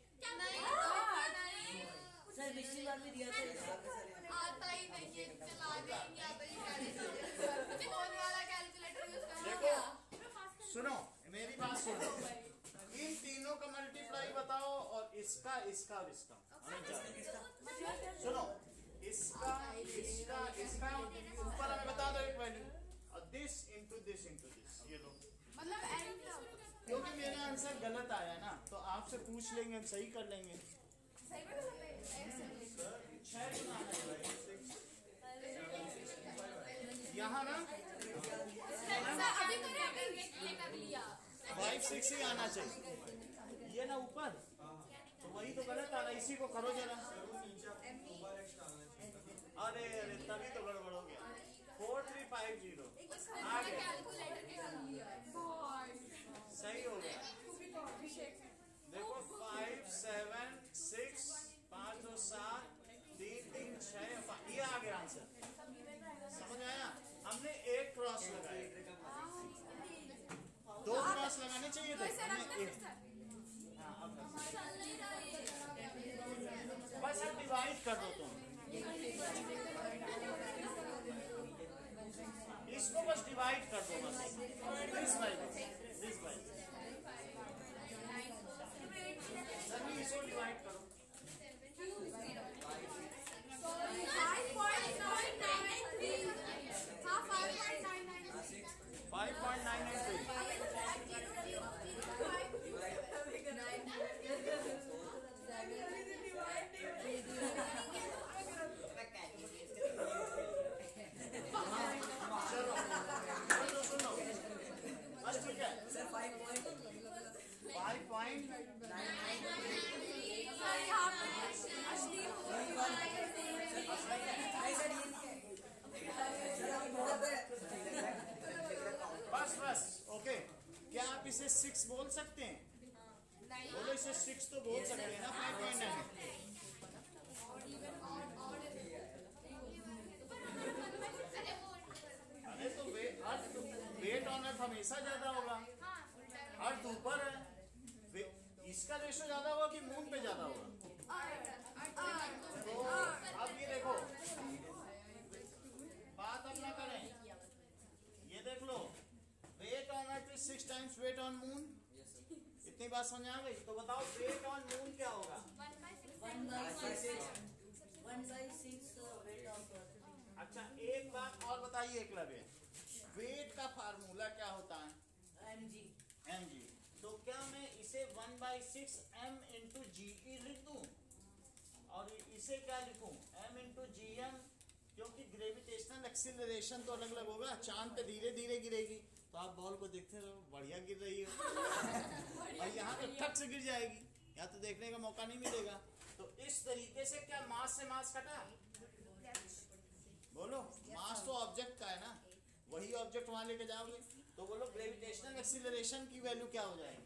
सर पिछली बार भी दिया था। आता ही नहीं है, चला देंगे आता ही कैलकुलेटर फोन वाला कैलकुलेटर यूज करना देखो सुनो मेरी बात सुनो, इन तीनों का मल्टीप्लाई बताओ और इसका इसका और इसका सुनो इसका इसका इसका ऊपर हमें बता दो एक वैल्यू और this into this into this ये लो। मतलब एंड क्योंकि मेरा आंसर गलत आया ना तो आपसे पूछ लेंगे हम सही कर लेंगे। सही में छह बनाना है भाई यहाँ ना अभी करे अभी ये कर लिया फाइव सिक्स ही आना चाहिए ये ना ऊपर तो वही तो गलत आ रहा है। इसी को करो जरा। अरे अरे तभी तो गड़बड़ हो गया। फोर थ्री फाइव जीरो आ गया कैलकुलेटर के कर लिया सही हो गया। देखो फाइव सेवन सिक्स पाँच दो सात तीन तीन छः ये आ गया आंसर। समझ आया। हमने एक क्रॉस लगाया दो क्रॉस लगाने चाहिए थे हमने एक। हाँ अब बस अब डिवाइड कर दो तुम इसको बस डिवाइड कर दो बस दिस बाय दिस बाय सभी इसको डिवाइड करो। Five point nine nine three चलो सुनो बस ठीक है sir five point five point बस बस ओके। क्या आप इसे सिक्स बोल सकते हैं? बोलो इसे सिक्स तो बोल सकते हैं ना फाइव पॉइंट नाइन। अरे तो weight earth weight on earth हमेशा ज्यादा होगा। अर्थ ऊपर है किसका रेशो ज्यादा होगा कि मून पे ज्यादा होगा? तो अब ये देखो, बात अब ना करें, ये देख लो, weight on earth is six times weight on moon. इतनी बात समझ आ गई? तो बताओ वेट ऑन मून क्या होगा? One by six one by six weight of earth. अच्छा एक बात और बताइए एकलव्य, वेट का फार्मूला क्या होता है? M G. M G. तो क्या मैं इसे one by six M into G E लिख दूं और इसे क्या लिखूं? एम इंटू जी एम, क्योंकि ग्रेविटेशनल एक्सीलरेशन तो अलग अलग होगा। चांद पे धीरे धीरे गिरेगी तो आप बॉल को देखते रहो, बढ़िया गिर रही है, और यहाँ पे फट से गिर जाएगी, या तो देखने का मौका नहीं मिलेगा। तो इस तरीके से क्या मास से मास कटा? बोलो, मास तो ऑब्जेक्ट का है ना, वही ऑब्जेक्ट वहां लेके जाओगे, तो बोलो ग्रेविटेशनल एक्सीलरेशन की वैल्यू क्या हो जाएगी?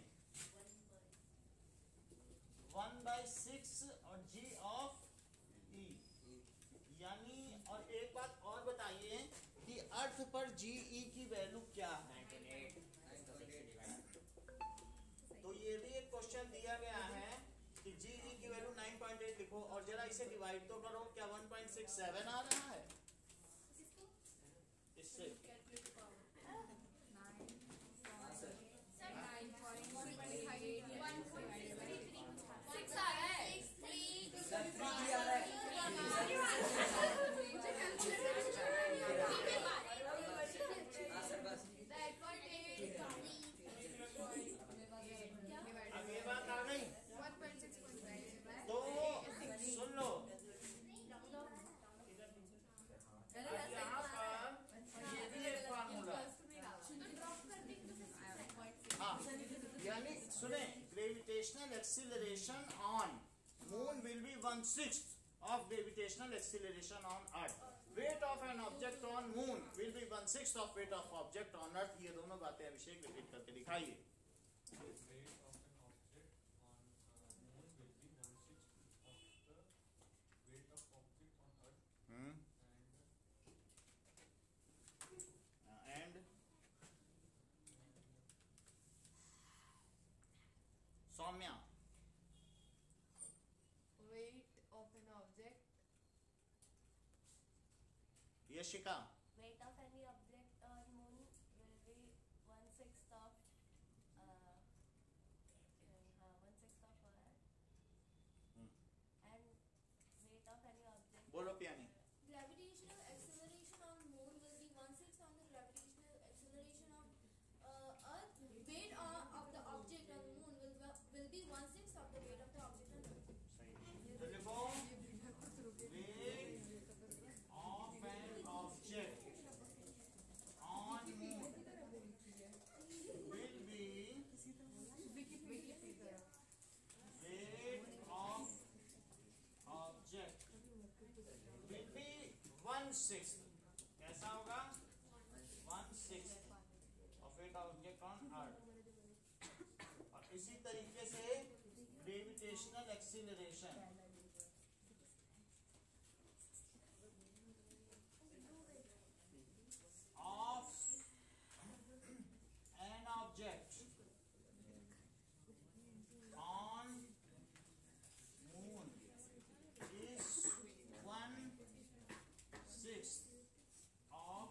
वन बाई सिक्स और जी ऑफ ई, यानी। और एक बात और बताइए कि अर्थ पर जी ई की वैल्यू क्या है? तो ये भी एक क्वेश्चन दिया गया है कि जी ई की वैल्यू नाइन पॉइंट एट लिखो, और जरा इसे डिवाइड तो करो, क्या वन पॉइंट सिक्स सेवन आ रहा है इससे? सिक्स आ रहा है। अब ये बात आ गई, तो सुन लो, अब यहाँ पर ये भी एक फार्मूला, हाँ, यानी सुने, gravitational acceleration on moon will be one sixth of gravitational acceleration on earth. Weight of an object on moon will be one sixth of weight of object on earth. ये दोनों बातें अभिषेक रिपीट करके दिखाइए। And Saumya, Weight of an object. Yashika, Weight of any object on moon will be one sixth of uh, uh, one sixth of Earth. Hmm. And weight of any object. बोलो पियानी। Gravitational acceleration on moon will be one sixth on the gravitational acceleration of uh, Earth. Weight uh, of the object on moon will will be one sixth of the weight of the object on Earth. सही। तो लिखो, weight of an object on moon will be weight of object will be one sixth। कैसा होगा? One sixth of weight of object on earth। और इसी तरीके से gravitational acceleration of an object on moon is one sixth of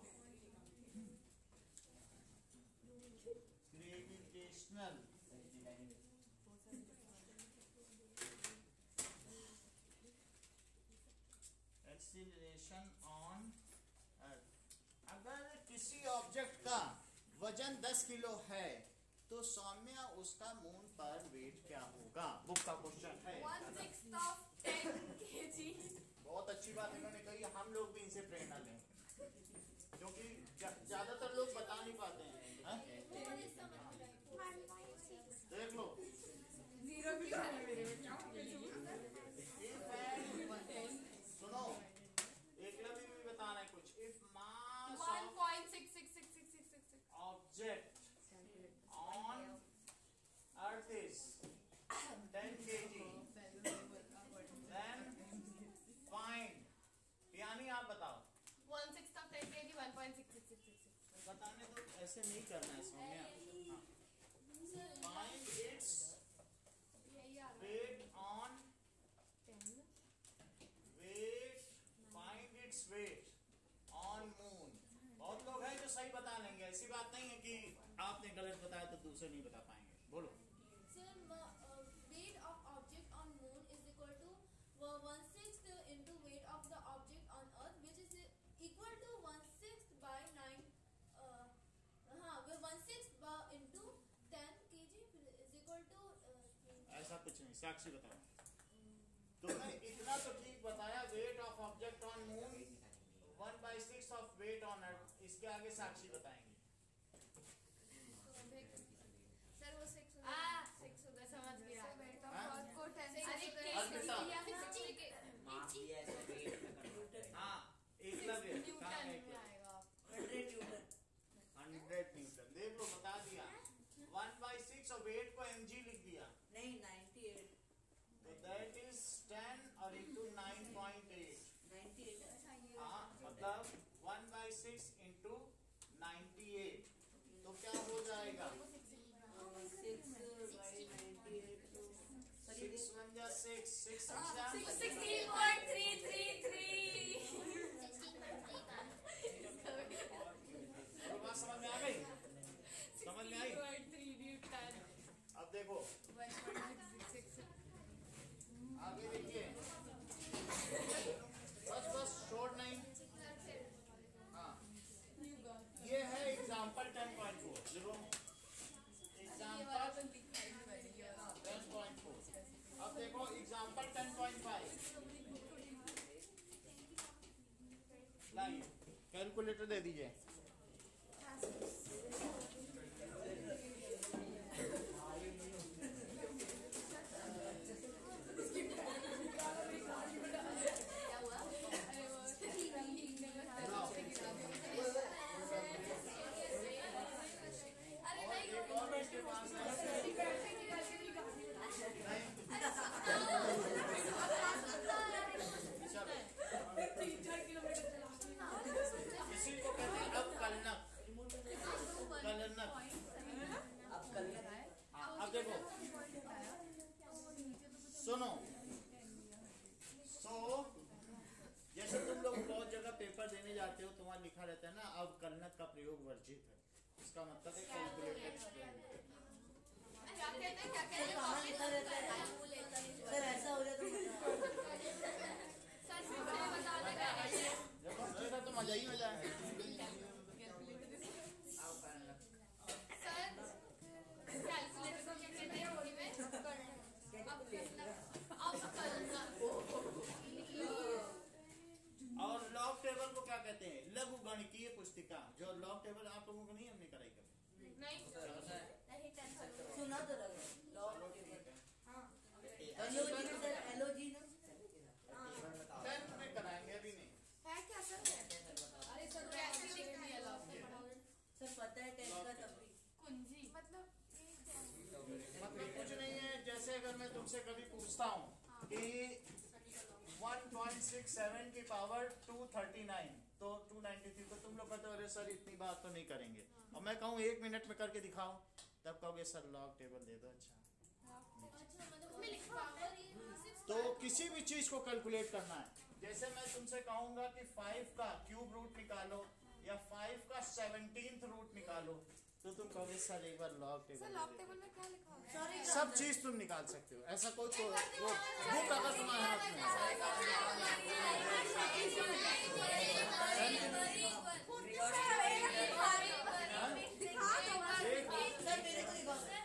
gravitational acceleration on earth. अगर किसी object का वजन दस किलो है तो सौम्या उसका मून पर वेट क्या होगा? बुक का क्वेश्चन है। One sixth of ten kg. बहुत अच्छी बात इन्होंने कही, हम लोग भी इनसे प्रेरणा लें, क्योंकि ज्यादातर लोग बता नहीं पाते हैं, है? देख लो, Zero भी आ रहा है मेरे में। सुनो, एकलव्य भी बता रहे हैं कुछ। If mass One of point six six six six six six six. object on earth is ten kilograms, then find, यानी आप बताओ। One sixth of ten kg. One point six six six six six. बताने तो ऐसे नहीं करना है सौम्या। हाँ। Find its बता लेंगे, ऐसी बात नहीं है कि आपने गलत बताया तो दूसरे नहीं बता पाएंगे। बोलो। Sir, ma- uh, weight of object on moon is equal to uh, one sixth into weight of the object on earth, which is equal to one sixth by nine. Uh, हाँ, we one sixth by into ten kg is equal to. Uh, ऐसा कुछ नहीं, साक्षी बताओ। तुमने इतना तो ठीक बताया, weight of object on moon one by six of weight on earth. इसके आगे साक्षी बताएंगे। सर वो सिक्स आ सिक्स होगा, समझ गया। वेट हाँ? ऑफ अर्थ को टेन अरे और बेटा, मास दिया है तो वेट में कन्वर्ट करें। हाँ एकलव्य कहाँ न्यूटन है में एकलव्य? आएगा। Hundred newton. Hundred newton. देख लो, बता दिया। वन बाई सिक्स और वेट को एम जी लिख दिया, नहीं नाइन्टी एट तो दैट इज टेन और into nine point eight. Ninety eight हाँ मतलब one by six into ninety eight, तो क्या हो जाएगा? सिक्स बाई नाइन्टी एट तो सिक्स वन जा सिक्स, सिक्स सिक्स जा sixteen point three three three. तो बात समझ में आ गई? समझ में आई? Three Newton. अब देखो आगे देखिए, बस बस शॉर्ट नहीं। हाँ ये है एग्जाम्पल टेन पॉइंट फोर। देखो एग्जाम्पल टेन पॉइंट फोर। अब देखो एग्जाम्पल टेन पॉइंट फाइव। लाइए कैलकुलेटर दे दीजिए। इसी को कहते हैं अवकलनक। कलनक। अब कल हाँ अब देखो सुनो, सो जैसे तुम लोग बहुत जगह पेपर देने जाते हो, तुम्हारा लिखा रहता है ना अवकलनक का प्रयोग वर्जित है। इसका मतलब है कैलकुलेटर एक्सपेरिमेंट। क्या कहते हैं, क्या कहते हैं? कहाँ लिखा रहता है? सर ऐसा हो जाए तो सर फिर से बता देगा। जब बचेगा तो मजा ही मजा है। सर कैलकुलेटर को क्या कहते हैं हिंदी में? और लॉग टेबल को क्या कहते हैं? लघु गणितीय पुस्तिका। जो लॉग टेबल आप लोगों को नहीं हमने कराई कभी? नहीं सुना तो लगा log table. L O G sir L O G ना टेंथ में कराएंगे, अभी नहीं। है क्या सर? अरे सर कैसे लिखनी है लॉग? सर पता है टेंथ का तब भी कुंजी मतलब मतलब कुछ नहीं है। जैसे अगर मैं तुमसे कभी पूछता हूँ कि वन पॉइंट सिक्स सेवन की पावर टू थर्टी नाइन तो टू नाइन्टी थ्री, तो तुम लोग कहते हो अरे सर इतनी बात तो नहीं करेंगे। और मैं कहूँ एक मिनट में करके दिखाओ, तब कहोगे सर लॉग टेबल दे दो। अच्छा तो किसी भी चीज को कैलकुलेट करना है, जैसे मैं तुमसे कहूंगा कि फाइव का क्यूब रूट निकालो या फाइव का सेवनटीन्थ रूट निकालो, तो तुम कहोगे सर एक बार log sir table. Log table में क्या लिखा होगा? सब चीज तुम निकाल सकते हो, ऐसा कोई तो वो बुक अगर तुम्हारे हाथ में है। सर मेरे को दिखाओ सर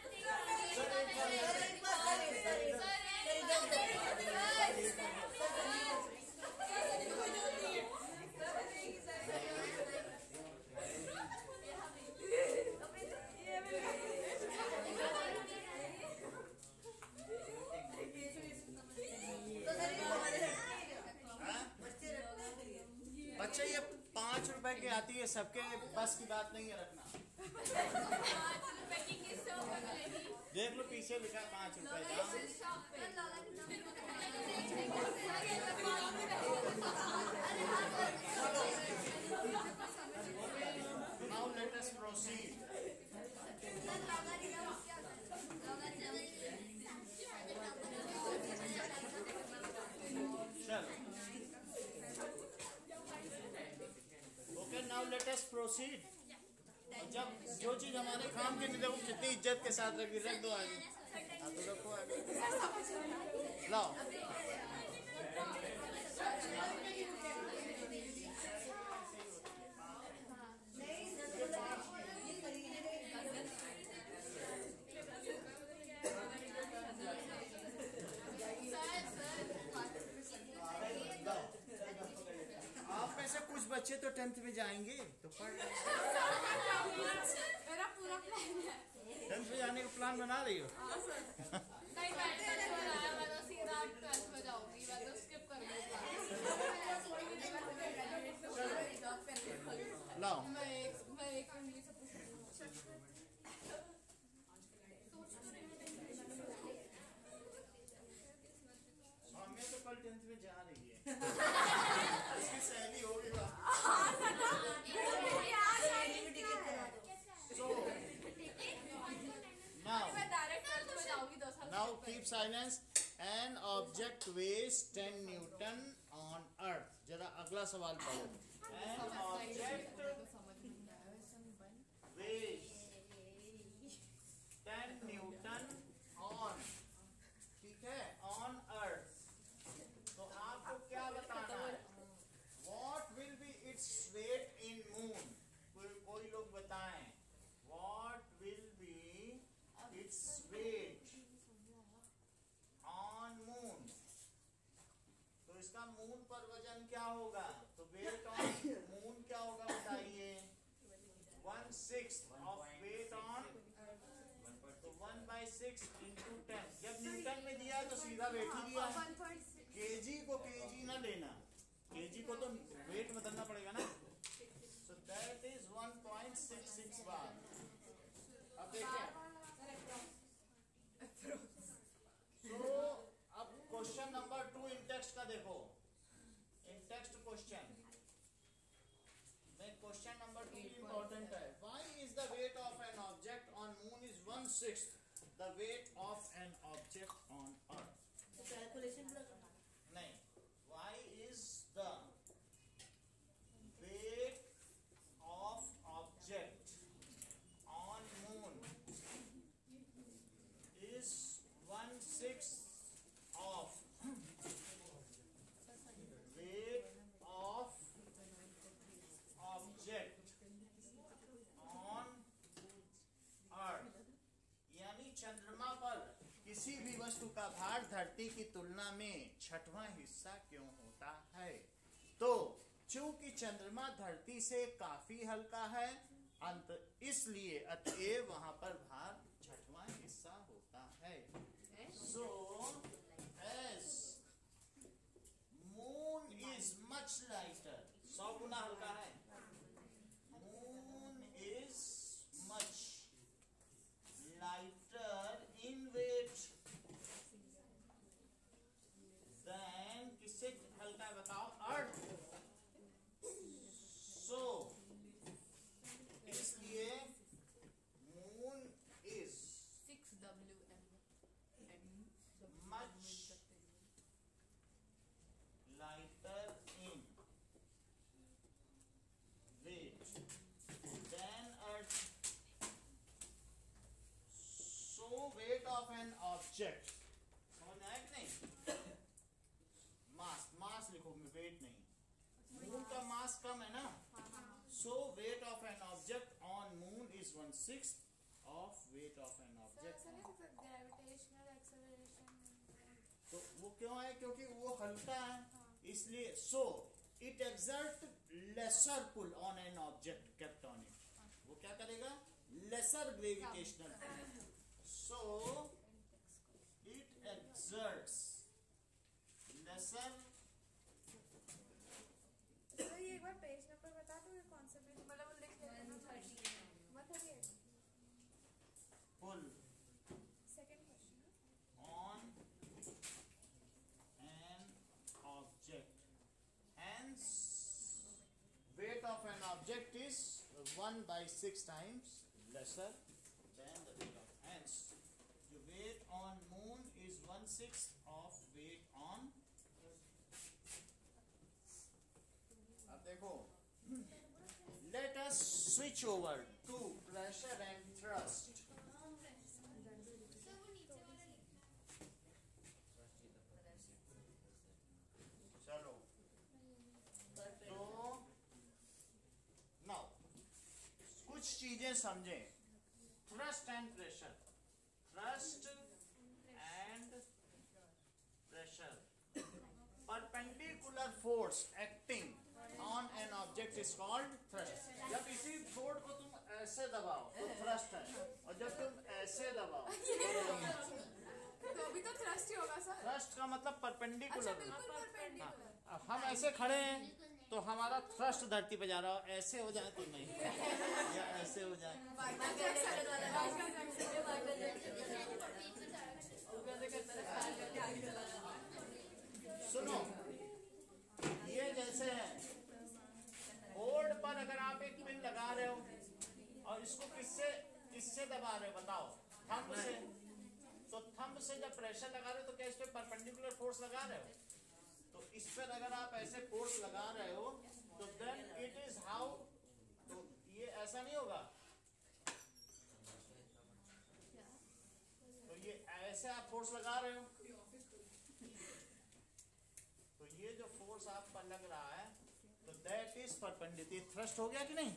बच्चे ये पाँच रुपए की आती है, सबके बस की बात नहीं है रखना। देख लो पीछे लिखा पाँच रुपए का। Now let us proceed. चलो okay, now let us proceed. जब जो चीज हमारे काम की नहीं, देखो कितनी इज्जत के साथ रखी, रख दो आगे। हाँ तो रखो आगे, लाओ। आप में से कुछ बच्चे तो टेंथ में जाएंगे तो पढ़ मेरा पूरा प्लान है। टेंथ में जाने का प्लान बना रही हो? नहीं मैं ट्वेल्थ में आया, मैं तो सीधा ट्वेल्थ में जाऊंगी, मैं तो स्किप कर दूंगी। लाओ। मैं एक मैं एक उंगली से पूछ रही हूँ। हमें तो कल टेंथ में जा रही है। इसकी सहेली होगी बात। So now, मैं डायरेक्ट ट्वेल्थ में जाऊंगी दो साल now skip keep silence. An object weighs ten Newton on Earth. जरा अगला सवाल पढ़ो। An object weighs ten Newton on, ठीक है, on Earth. तो आपको क्या बताना है? What will be its weight in Moon? कोई कोई लोग बताएं। What will be its weight on Moon? तो इसका मून पर वजन क्या होगा? तो वेट ऑन मून क्या होगा बताइए? One six of weight on, तो one by six into ten. जब न्यूटन में दिया तो सीधा वेट ही दिया। केजी को केजी ना लेना, केजी को तो वेट बदलना पड़ेगा ना। So that is one point six six बार। अब देखिए, तो अब question number two in text का देखो। इन टेक्स्ट क्वेश्चन में क्वेश्चन नंबर टू इंपॉर्टेंट है। Why is the weight of an object on moon is one six the weight of an object on earth? Calculation पूरा करना। नहीं, why is the weight of object on moon is one six of weight of object on earth. यानी चंद्रमा पर किसी भी वस्तु का भार धरती की तुलना में छठवां हिस्सा क्यों होता है? तो चूंकि चंद्रमा धरती से काफी हल्का है, अंत इसलिए अतएव वहां पर भार छठवां हिस्सा होता है। So as moon is much lighter, सौ गुना हल्का है। Moon is much lighter in weight than, किससे हल्का है बताओ? अर्थ। सो इसलिए moon is six W M much lighter in weight than Earth. So weight of an object, समझ में आया कि नहीं? मास, मास लिखो, वेट नहीं। मून का मास कम है ना, so weight of an object on moon is one sixth of weight of an object on gravitational acceleration. तो वो क्यों है? क्योंकि वो हल्का है, इसलिए। So it exert lesser pull on an object kept on it. वो क्या करेगा? Lesser gravitational. So it exerts lesser. तो ये एक बार पेज नंबर बता दो, ये कौन सा पेज? मतलब वो लिख लेते हैं ना। One thirty eight. Pull second question. on an object, hence weight of an object is one by six times lesser than the weight of, hence the weight on moon is one sixth of weight on। अब देखो, let us switch over to pressure and thrust. चलो तो now कुछ चीजें समझें। Thrust and pressure, thrust and pressure, perpendicular force acting on an object is called thrust. जब इसी board को तुम ऐसे दबाओ तो थ्रस्ट है, और जब तुम ऐसे दबाओ तो अभी तो थ्रस्ट ही होगा सर। थ्रस्ट का मतलब अच्छा परपेंडिकुलर। बिल्कुल परपेंडिकुलर। अब हम ऐसे खड़े हैं तो हमारा थ्रस्ट धरती पे जा रहा हो, ऐसे हो जाए तो नहीं, या ऐसे हो जाए। सुनो, ये जैसे है बोर्ड पर अगर आप एक पिन लगा रहे हो और इसको किससे किससे दबा रहे हो बताओ? थंब से। तो थंब से जब प्रेशर लगा रहे हो तो क्या इस पे परपेंडिकुलर फोर्स लगा रहे हो? तो इस पर अगर आप ऐसे फोर्स लगा रहे हो तो देन इट इज हाउ, तो ये ऐसा नहीं होगा, तो ये ऐसे आप फोर्स लगा रहे हो, तो ये जो फोर्स आप पर लग रहा है तो दैट इज परपेंडिकुलर। थ्रस्ट हो गया कि नहीं?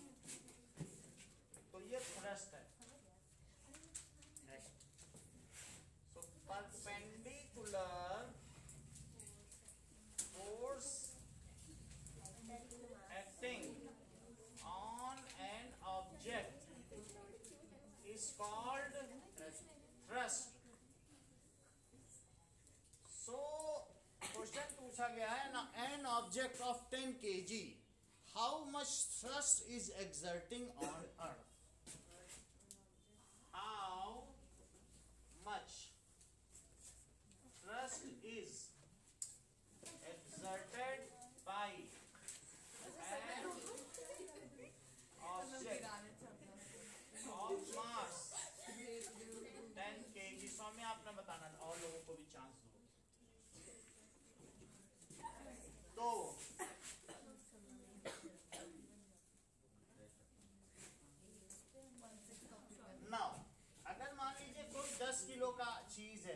तो ये थ्रस्ट है। So perpendicular force acting on an object is called thrust. So question पूछा गया है ना, an object of ten kilograms, how much thrust is exerting on earth? How much thrust is exerted by an object of mass ten kilograms? स्वामी आपने बताना, और लोगों को भी चांस दो। तो नाउ अगर मान लीजिए कोई दस किलो का चीज है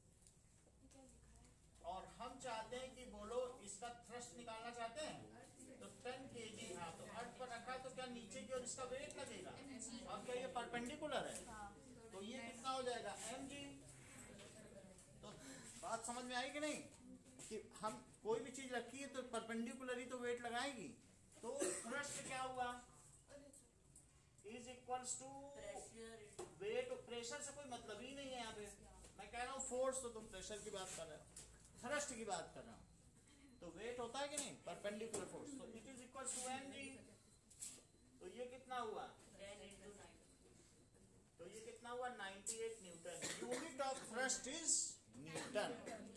और हम चाहते हैं कि बोलो इसका थ्रस्ट निकालना चाहते हैं, तो टेन केजी, हाँ तो अर्थ पर रखा है तो क्या नीचे की ओर इसका वेट लगेगा? अब क्या ये परपेंडिकुलर है तो ये कितना हो जाएगा? M G. तो बात समझ में आई कि नहीं कि हम कोई भी चीज रखी है तो परपेंडिकुलर ही तो वेट लगाएगी। तो थ्रस्ट क्या हुआ? Is equals to weight. Pressure से कोई मतलब ही नहीं है यहाँ पे। मैं कह रहा हूँ फोर्स, तो तुम प्रेशर की बात कर रहे हो, थ्रस्ट की बात कर रहा हूँ। तो वेट होता है कि नहीं परपेंडिकुलर फोर्स, तो it is equals to M G. तो ये कितना हुआ? तो ये कितना हुआ? अट्ठानवे newton. Unit of thrust is newton.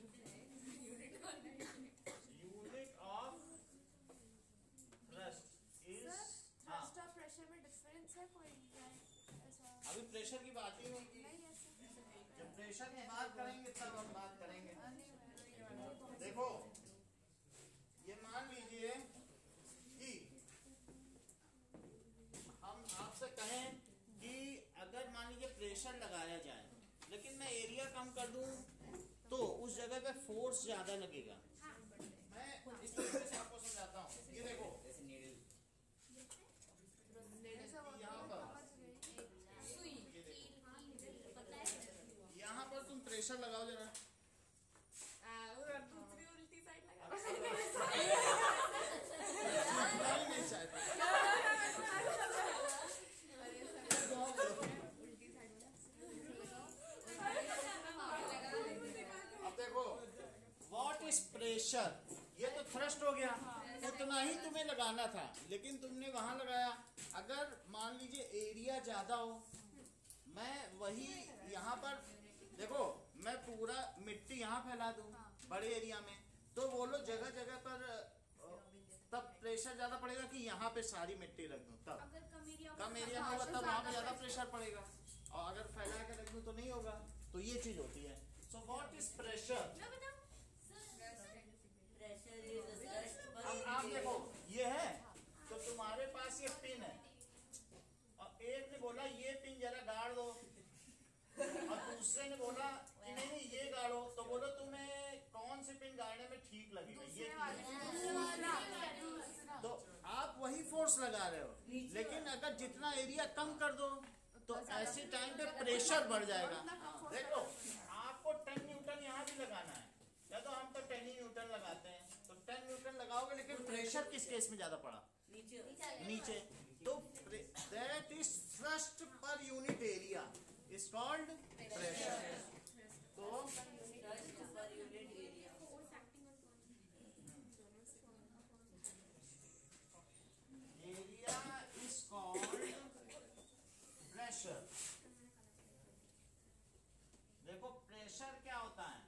Unit of thrust is, thrust और प्रेशर में डिफरेंस है कोई? ऐसा अभी प्रेशर की बात ही नहीं की। नहीं है सर। जब प्रेशर की बात करेंगे तब हम बात करेंगे। देखो ये मान लीजिए कि हम आपसे कहें कि अगर मान लीजिए प्रेशर लगाया जाए लेकिन मैं एरिया कम कर दूं तो उस जगह पे फोर्स ज्यादा लगेगा। मैं इस तरीके से आपको समझाता हूँ। ये देखो यहाँ पर, यहाँ पर तुम प्रेशर लगाओ जरा, दूसरी उल्टी साइड लगा। नहीं चाहते। अब देखो व्हाट इज प्रेशर, ये तो थ्रस्ट हो गया, उतना ही तुम्हें लगाना था लेकिन तुमने वहां लगाया। अगर मान लीजिए एरिया ज्यादा हो, मैं वही यहाँ पर देखो मैं पूरा मिट्टी यहाँ फैला दूं बड़े एरिया में, तो बोलो जगह जगह पर तब प्रेशर ज्यादा पड़ेगा कि यहाँ पे सारी मिट्टी रख दूं तब? अगर कम एरिया कम एरिया में होगा तब वहाँ पे ज्यादा प्रेशर पड़ेगा, और अगर फैला के रख दूं तो नहीं होगा। तो ये चीज होती है। So what is pressure? अब आप देखो ये है तो तुम्हारे पास ये पिन है और एक ने बोला ये पिन जरा गाड़ दो और दूसरे ने बोला कि नहीं नहीं ये गाड़ो, तो बोलो तुम्हें कौन सी पिन गाड़ने में ठीक लगेगा? ये तो आप वही फोर्स लगा रहे हो, लेकिन अगर जितना एरिया कम कर दो तो ऐसे टाइम पे प्रेशर बढ़ जाएगा। देखो आपको टेन न्यूटन यहाँ भी लगाना है, या तो हम तो टेन ही न्यूटन लगाते हैं, तो टेन न्यूटन लगाओगे, लेकिन प्रेशर किस केस में ज्यादा पड़ा? नीचे नीचे। तो that is thrust per unit area is called pressure. तो thrust per unit area. Area is called pressure. देखो प्रेशर क्या होता है?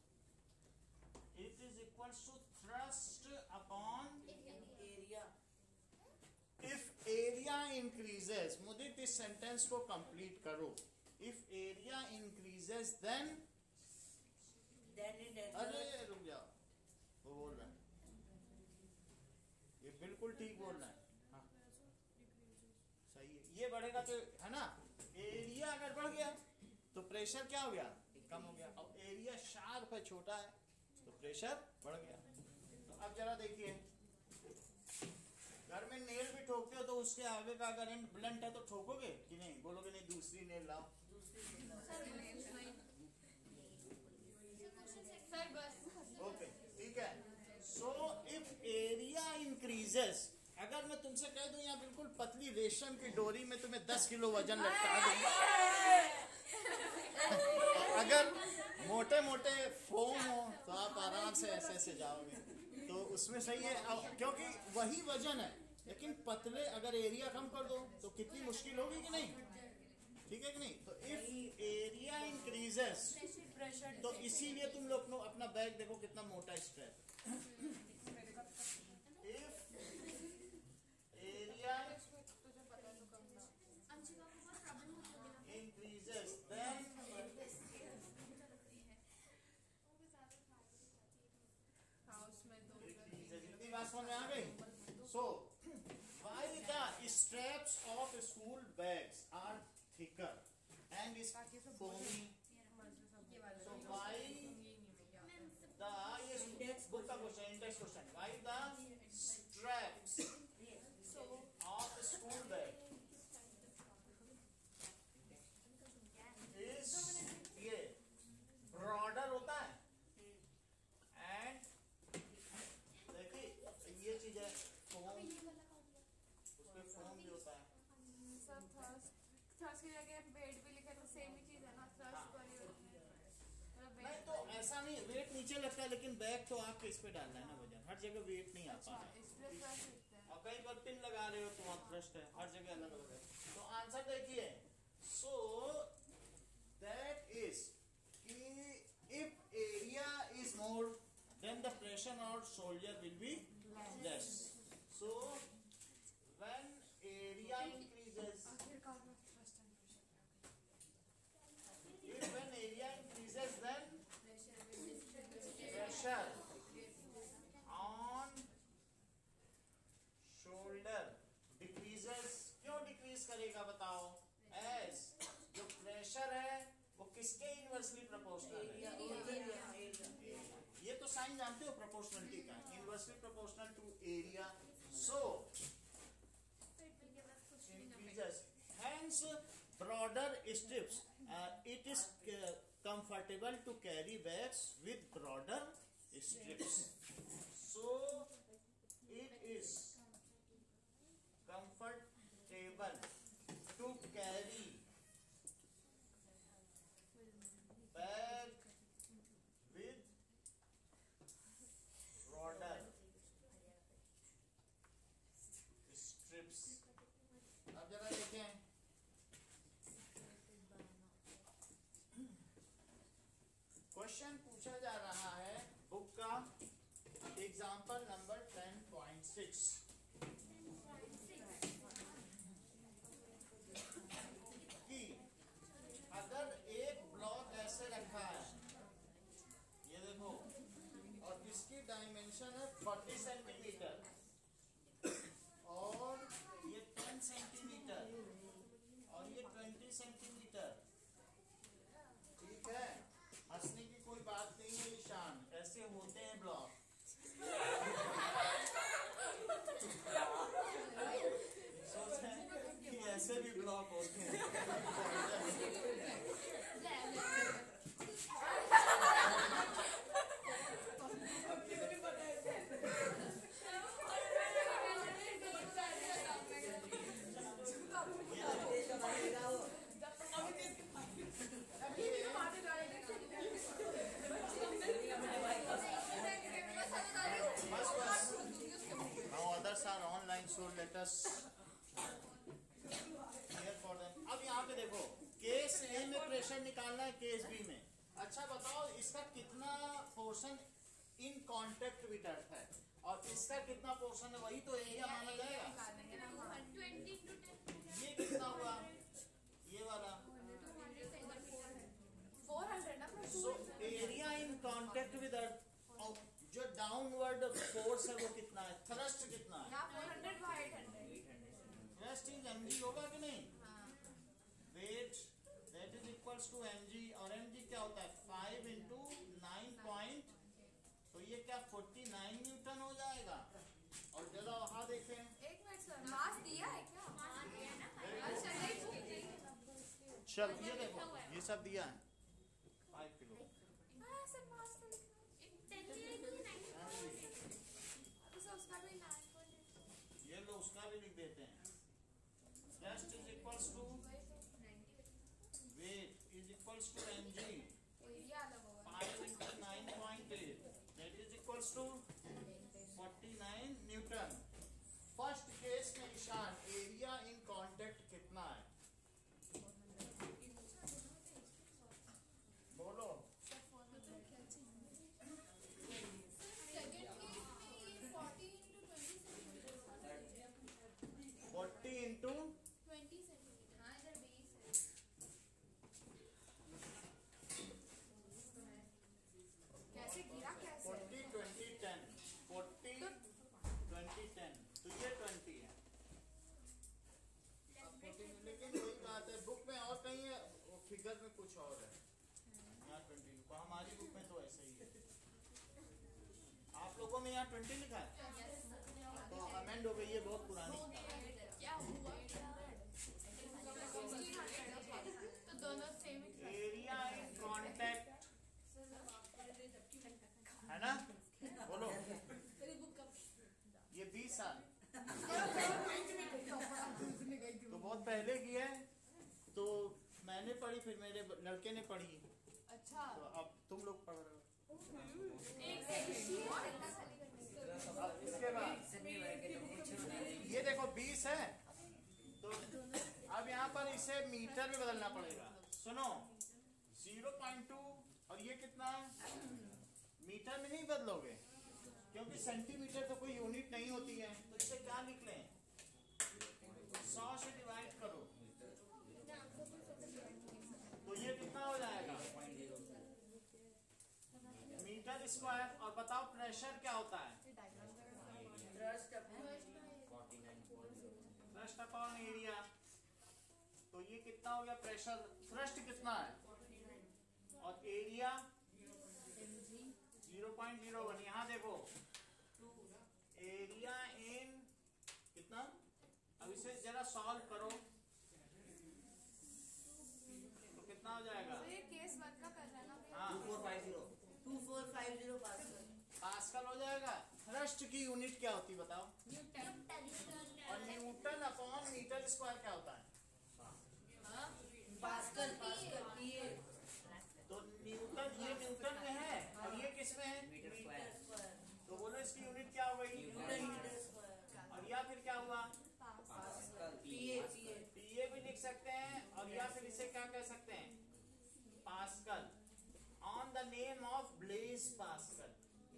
It is equal to thrust upon Area. If area increases, मुझे इस सेंटेंस को कंप्लीट करो। If area increases then, Then it अरे exerts. रुक जाओ, वो बोल रहा है, ये बिल्कुल ठीक बोल रहा है। हाँ सही है, ये बढ़ेगा तो है ना, एरिया अगर बढ़ गया तो प्रेशर क्या हो गया? कम हो गया। अब एरिया शार्प है, छोटा है, तो प्रेशर बढ़ गया। तो अब जरा देखिए, घर में नेल भी ठोकते हो तो उसके आगे का अगर एंड ब्लंट है तो ठोकोगे कि नहीं? बोलोगे नहीं दूसरी नेल लाओ। सर बस ओके ठीक है। सो इफ एरिया इंक्रीजेस, अगर मैं तुमसे कह दूं यहाँ बिल्कुल पतली रेशम की डोरी में तुम्हें दस किलो वजन लटका दूं, अगर मोटे मोटे फोम हो तो आप आराम से ऐसे ऐसे जाओगे, तो उसमें सही है। अब क्योंकि वही वजन है, लेकिन पतले अगर एरिया कम कर दो तो कितनी मुश्किल होगी कि नहीं? ठीक है कि नहीं? तो इफ एरिया इंक्रीजेस, तो इसीलिए तुम लोग नो अपना बैग देखो कितना मोटा strap. If area increases then इतनी बात समझ में आ गई? So why the straps of school bags are thicker and is foamy, so why the yes book का question, in text question, why the straps of school bag is ये broader होता है, and देखिए ये चीज है foam, उसपे foam भी होता है। सब थर्स्ट थर्स्ट की जगह वेट भी लिखा तो सेम ही चीज है ना, थर्स्ट पर ही होती है। मतलब नहीं वेट तो ऐसा नहीं, वेट नीचे लगता है, लेकिन बैग तो आपके इस पे डालना है ना वजन, हर जगह वेट नहीं आ पा रहा है। इसलिए थर्स्ट लिखते हैं। और कहीं पर पिन लगा रहे हो तो वहाँ थ्रस्ट है, हर जगह अलग अलग है। तो आंसर देखिए, सो दैट इज कि if area is more then the pressure on shoulder will be less. So when area increases, आखिरकार में thrust and pressure if when area increases then pressure on shoulder decreases। क्यों decrease करेगा बताओ? as जो pressure है वो किसके inversely proportional है? ये तो साइन जानते हो प्रोपोर्शनलिटी का, inversely proportional to area. So increases, hence broader strips, uh, it is uh, comfortable to carry bags with broader strips. So it is comfortable to carry bag with broader strips। अब जरा देखें, question पूछा जा रहा है book का example number ten point six कि अगर एक ब्लॉक ऐसे रखा है, ये देखो, और इसकी डायमेंशन है फोर्टी सेंटीमीटर और ये टेन सेंटीमीटर, बोलते हैं। Now others are online, so let us hear for them. अब यहाँ पे देखो, केस ए में प्रेशर निकालना है, केस बी में। अच्छा बताओ इसका कितना पोर्शन इन कांटेक्ट विद अर्थ है और इसका कितना पोर्शन है, वही तो एरिया माना जाएगा। ये कितना हुआ, ये वाला so area in contact with earth, और जो डाउनवर्ड फोर्स है वो कितना है, थ्रस्ट कितना है, थ्रस्ट इज एमजी होगा कि नहीं, weight that is equals to M G, और एमजी क्या होता है फाइव इंटू नाइन पॉइंट, तो ये क्या फोर्टी नाइन न्यूटन हो जाएगा। और जरा वहां देखें, एक मिनट सर, मास दिया है क्या? अच्छा नहीं, चल ये देखो ये सब दिया है फाइव किलो। हाँ सर, मास तो लिखना तो सर उसका भी नाइन पॉइंट ये लो उसका भी लिख देते हैं, thrust is equals to weight is equals to M G area अलग होगा। Five into nine point eight that is equals to forty nine newton. First case में निशान एरिया इन कांटेक्ट कितना है, बोलो। फोर्टी इंटू कैसे गिरा कैसे? Forty twenty ten forty twenty ten तो ये ट्वेंटी है। लेकिन वही बात है, बुक में और कहीं है, वो फिगर में कुछ और है, यहाँ ट्वेंटी, हमारी बुक में तो ऐसे ही है। आप लोगों में यहाँ ट्वेंटी लिखा है तो अमेंड हो गई, ये बहुत पुरानी क्या हुआ? तो दोनों सेम ही एरिया इन कांटेक्ट है ना, बोलो। ये बीस साल तो बहुत पहले की है, तो मैंने पढ़ी, फिर मेरे लड़के ने पढ़ी, अच्छा। तो अब तुम लोग पढ़ रहे हो। अब इसके बाद ये देखो बीस है, तो अब यहाँ पर इसे मीटर में बदलना पड़ेगा। सुनो, ज़ीरो पॉइंट टू और ये कितना है, मीटर में नहीं बदलोगे क्योंकि सेंटीमीटर तो कोई यूनिट नहीं होती है, तो इसे क्या लिख लें, सौ से डिवाइड करो, तो ये कितना हो जाएगा मीटर स्क्वायर। और बताओ प्रेशर क्या होता है, थ्रस्ट अपॉन एरिया, तो ये कितना हो गया प्रेशर, थ्रस्ट कितना है और area zero point zero one. यहाँ देखो एरिया इन कितना, अब इसे जरा सॉल्व करो तो कितना हो जाएगा, तो ये केस वन का कर रहा है ना? हाँ two four five zero two four five zero pascal. Pascal हो जाएगा। थ्रस्ट की यूनिट क्या होती है बताओ, और न्यूटन अपॉन मीटर स्क्वायर क्या होता है, पास्कल पास्कल पीए तो न्यूटन, ये न्यूटन में है और ये किस में है, मीटर स्क्वायर तो बोलो इसकी यूनिट क्या हो गई, न्यूटन मीटर स्क्वायर और या फिर क्या हुआ, पास्कल पीए पीए पीए भी लिख सकते हैं, और या फिर इसे क्या कह सकते हैं, pascal, on the name of Blaise Pascal.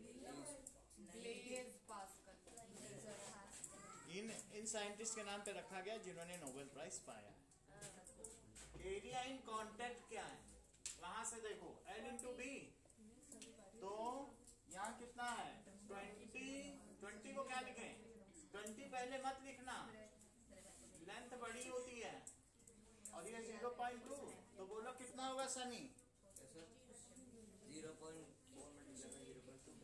इन इन साइंटिस्ट के नाम पे रखा गया जिन्होंने नोबेल प्राइज पाया। एरिया इन कांटेक्ट क्या है, वहां से देखो एल इंटू बी, तो यहाँ कितना है ट्वेंटी, ट्वेंटी को क्या लिखें, ट्वेंटी पहले मत लिखना, लेंथ बड़ी होती है, और ये ज़ीरो पॉइंट टू, तो बोलो कितना होगा Sunny, zero point four zero point two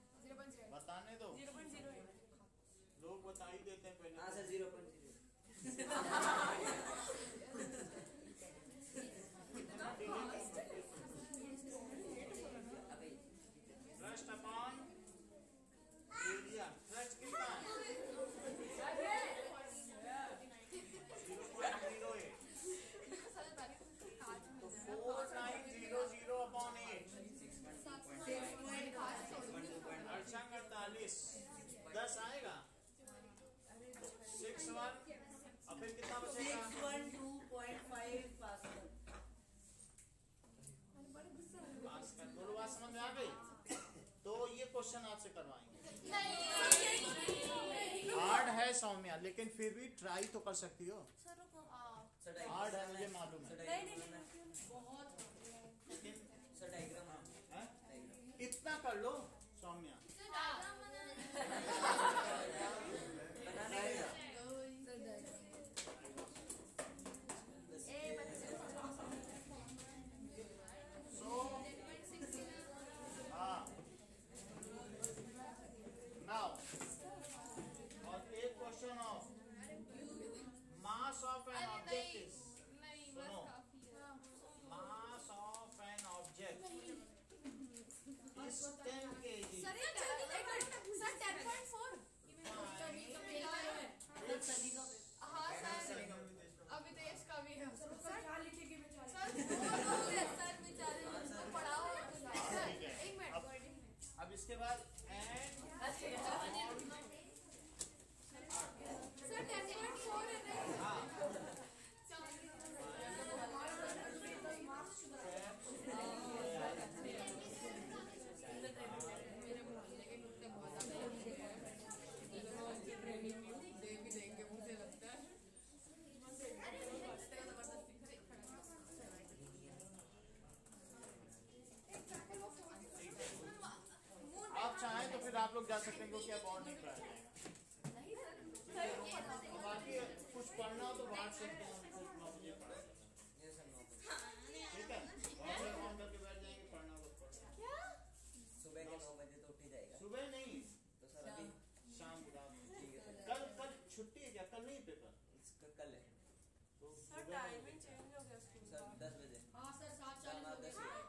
बताने दो, लोग बता ही देते हैं पहले। हाँ sir zero point zero Thrust upon area. Thrust कितना है? zero point zero eight. तो four nine zero zero upon eight. अड़सठ अड़तालीस दस आएगा. Six one. अब फिर कितना बचेगा? six one two point five pascal. Pascal. दोनों बात समझ में आ गई? तो ये क्वेश्चन आपसे करवाएंगे. हार्ड है सौम्या, लेकिन फिर भी ट्राई तो कर सकती हो. हार्ड है मुझे मालूम है. लेकिन हैं? इतना कर लो सौम्या. So, हाँ. Now, और एक question of mass of an object is. सुनो, mass of an object is ten kg. हाँ सर, अभी देश का भी है. सर पढ़ाओ. ठीक है. एक मिनट. अब अब इसके बाद and sir ten point four है नहीं? हाँ. आप चाहें तो फिर आप लोग जा सकते हैं क्योंकि अब और नहीं पढ़ा है. बाकी कुछ पढ़ना हो तो बांट सकते हैं. कुछ नौ बजे पढ़ा सकते हैं. ठीक है. और ऑन करके बैठ जाएंगे. पढ़ना हो तो पढ़. सुबह के नौ बजे तो उठ ही जाएगा. सुबह नहीं, तो सर अभी शाम को रात में. ठीक है सर. कल कल छुट्टी है क्या? कल नहीं पेपर? इसका कल है तो सर सुबह टाइमिंग चेंज हो गया स्कूल सर का. दस बजे. हाँ सर सात शाम चालीस दस हो बजे.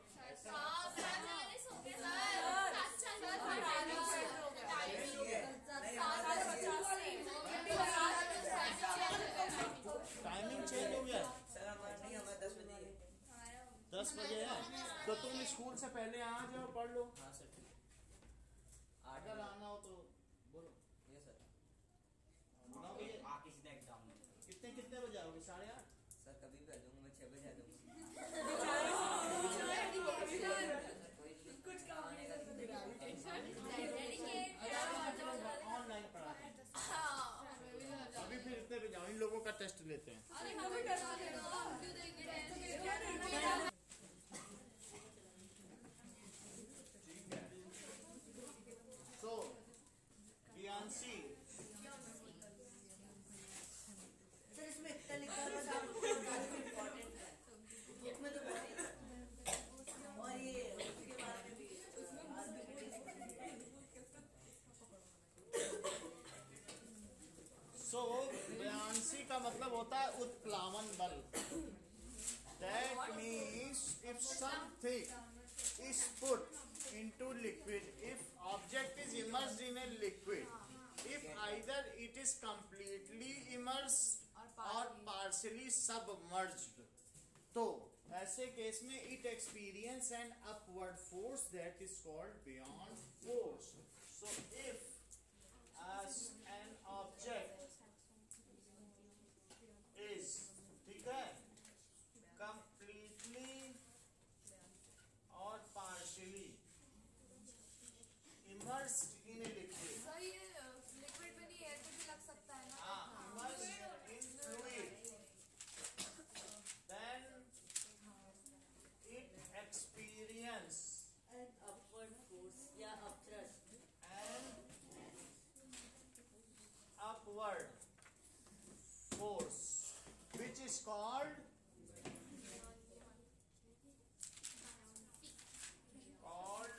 टाइमिंग चेंज हो गया. सर हमारा नहीं, हमारा दस बजे है. दस बजे है तो तुम स्कूल से पहले आ जाओ, पढ़ लो. हाँ सर ठीक. आठ अगर आना हो तो बोलो. ये सर नौ बजे. आके सीधा एग्जाम में. कितने कितने बजे आओगे? साढ़े आठ. सर कभी भी आ जाऊंगा मैं. छह बजे आ जाऊंगा. कुछ काम नहीं कर सकते. ऑनलाइन पढ़ा. अभी फिर इतने बजे जाओ. इन लोगों का टेस्ट लेते हैं. अरे हमें करवा देना. So, Biancy, सर इसमें इतना लिखा हुआ था इम्पोर्टेंट है. इसमें तो बहुत. और ये उसके बारे में भी so Biancy का मतलब होता है उत्प्लावन बल. That means if something is put into liquid, if object is immersed in a liquid, if either it is completely immersed or partially submerged, तो ऐसे केस में it experience an upward force that is called beyond force. So if as an object is, ठीक है, completely or partially immersed in a liquid, sir ये liquid में नहीं, air पे भी लग सकता है ना. ah, immersed in fluid, then it experience and upward force या upthrust. an upward force which is called called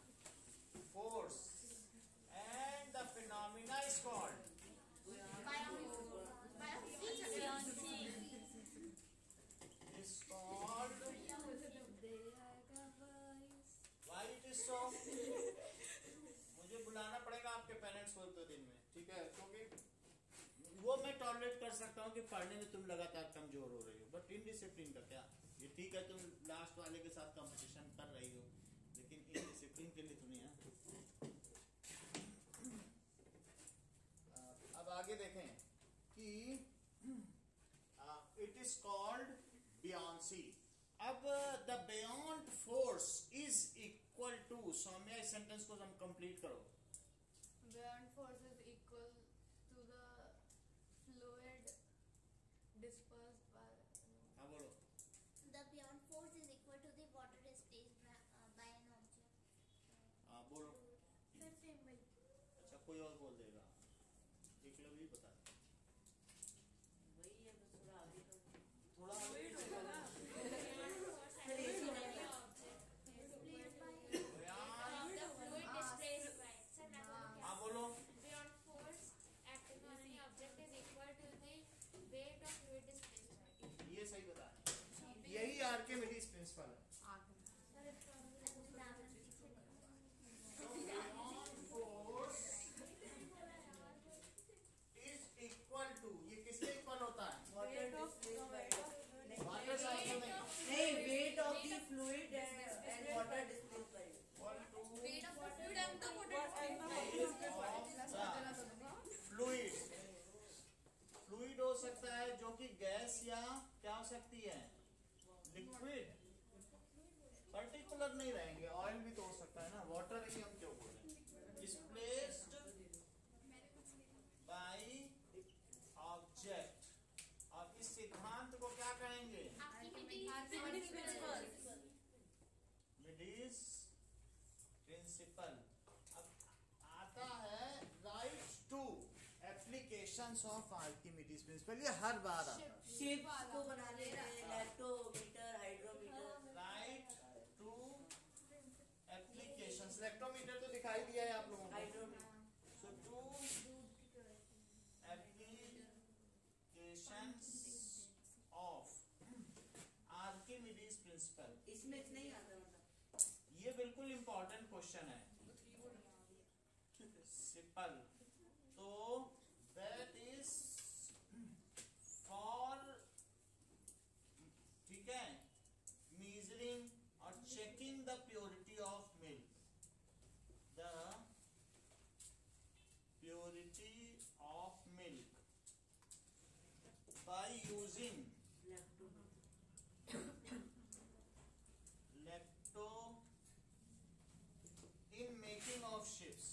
force, and the phenomena is called consist of, मुझे बुलाना पड़ेगा आपके पेरेंट्स को तो दिन में, ठीक है, क्योंकि वो मैं टॉलरेट कर सकता हूँ कि पढ़ने में तुम लगातार कमजोर हो रही हो, बट इनडिसिप्लिन का क्या? ये ठीक है तुम लास्ट वाले के साथ कंपटीशन कर रही हो, लेकिन इनडिसिप्लिन के लिए तुम्हें अब आगे देखें कि इट इज कॉल्ड बियॉन्सी। अब the buoyant force is equal to, Soumya इस सेंटेंस को हम कंप्लीट करो। Beyond force is equal to the fluid dispersed by. हाँ बोलो। The beyond force is equal to the water displaced by, uh, by an object. हाँ बोलो। फिर same वही। अच्छा कोई और बोल देगा, एक लोग भी बता दे। वही है, बस थोड़ा आगे का थोड़ा आगे Beyond force बयान acting on any object is equal to the fluid displaced by. Sir, मैं बोलूँ क्या? हाँ बोलो। Beyond force acting on any object is equal to the weight of fluid displaced by. ये सही बता रहे हैं। यही आर्किमिडीज प्रिंसिपल है। Sir, it's from the diamond picture. So beyond force is equal to, ये किसके इक्वल होता है? Water displaced by, water cycle में नहीं, weight of the fluid and water displaced by, equal to Weight of the fluid and the water fluid. Fluid हो सकता है जो कि गैस या क्या हो सकती है, लिक्विड, पर्टिकुलर नहीं रहेंगे, ऑयल भी तो हो सकता है ना, वाटर ही हम क्यों बोल रहे हैं, डिस्प्लेस्ड बाय ऑब्जेक्ट। और इस सिद्धांत को क्या कहेंगे? Archimedes principle. मिडीज प्रिंसिपल। अब आता है write two applications of Archimedes principle, ये हर बार आता है। शिप्स को बनाने में lactometer, hydrometer, write two applications, electrometer तो दिखाई दिया है आप लोगों को, hydrometer, so two applications of Archimedes principle. इसमें नहीं आता मतलब। ये बिल्कुल इंपॉर्टेंट क्वेश्चन है, सिंपल। तो दैट इज फॉर, ठीक है, मेजरिंग और checking the purity of milk, the purity of milk by using lacto in making of ships।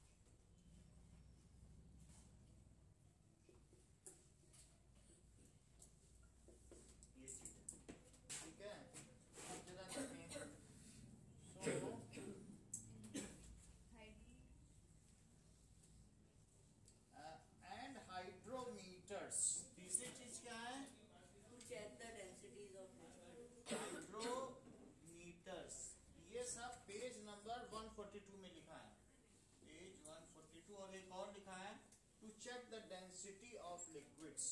ये चीज है, ठीक है। अब जरा देखें, सो एंड हाइड्रोमीटर्स, तीसरी चीज क्या है? To check the densities of hydrometers. ये सब पेज नंबर एक सौ बयालीस में लिखा है, पेज एक सौ बयालीस, और एक और लिखा है to check the density of liquids.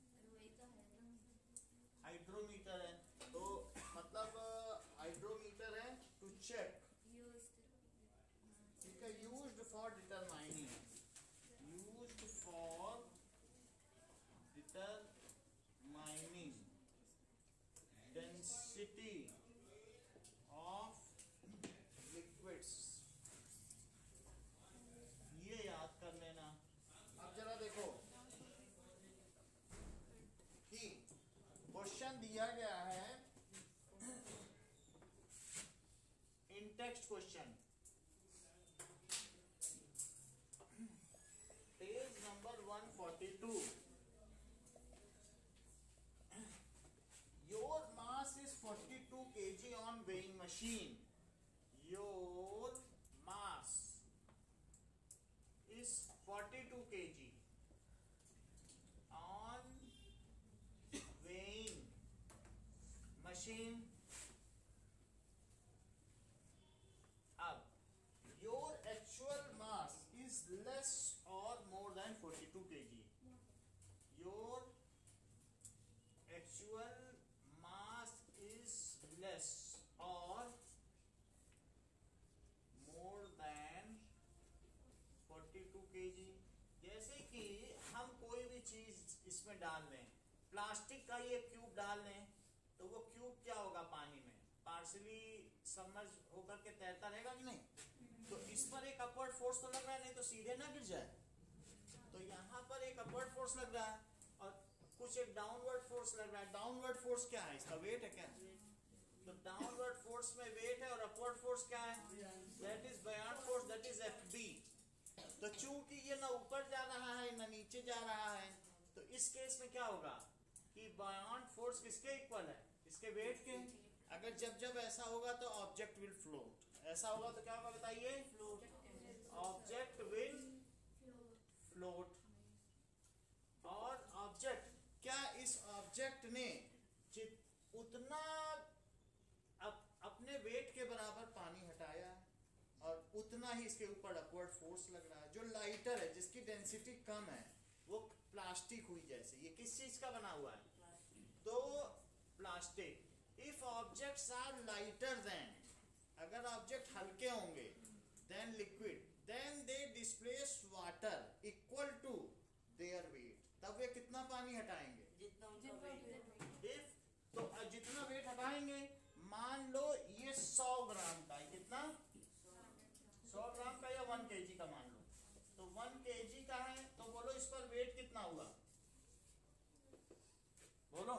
Hydrometer है तो मतलब हाइड्रोमीटर है टू चेक, ठीक है, used for determining, used for determining density of liquids. ये याद कर लेना। अब जरा देखो कि क्वेश्चन दिया गया है, in text question, page number एक सौ बयालीस, your mass is forty-two kilograms on weighing machine, your mass is forty-two kilograms on weighing machine। अब your actual mass is less or more than forty-two kilograms, your actual mass is less or चीज इसमें डाल दें, plastic का ये cube डाल दें, तो वो क्यूब क्या होगा, पानी में पार्शियली सबमर्ज होकर के तैरता रहेगा कि नहीं। तो इस पर एक अपवर्ड फोर्स तो लग रहा है, नहीं तो सीधे ना गिर जाए। तो यहाँ पर एक अपवर्ड फोर्स लग रहा है और कुछ एक डाउनवर्ड फोर्स लग रहा है। डाउनवर्ड फोर्स क्या है, इसका वेट है क्या। तो डाउनवर्ड फोर्स में वेट है और अपवर्ड फोर्स क्या है, that is buoyant force, that is F B. तो चूंकि ये ना ऊपर जा रहा है ना नीचे जा रहा है, तो इस केस में क्या होगा कि बयान फोर्स किसके इक्वल है, इसके वेट के। अगर जब जब ऐसा होगा तो ऑब्जेक्ट विल फ्लोट, ऐसा होगा तो क्या होगा बताइए, ऑब्जेक्ट विल फ्लोट। और ऑब्जेक्ट क्या, इस ऑब्जेक्ट ने उतना अप, अपने वेट के बराबर पानी हटाया और उतना ही इसके ऊपर अपवर्ड फोर्स लग रहा है। जो लाइटर है, जिसकी डेंसिटी कम है, वो प्लास्टिक हुई जैसे, ये किस चीज का बना हुआ है, तो plastic. If objects are lighter than, अगर ऑब्जेक्ट हल्के होंगे, than liquid, then they displace water equal to their weight, तब वे कितना पानी हटाएंगे, जितना उनका वेट। इफ तो जितना वेट हटाएंगे, मान लो ये सौ ग्राम का है, कितना सौ ग्राम का या वन केजी का मान लो, तो वन केजी का है, तो बोलो इस पर वेट कितना हुआ, बोलो।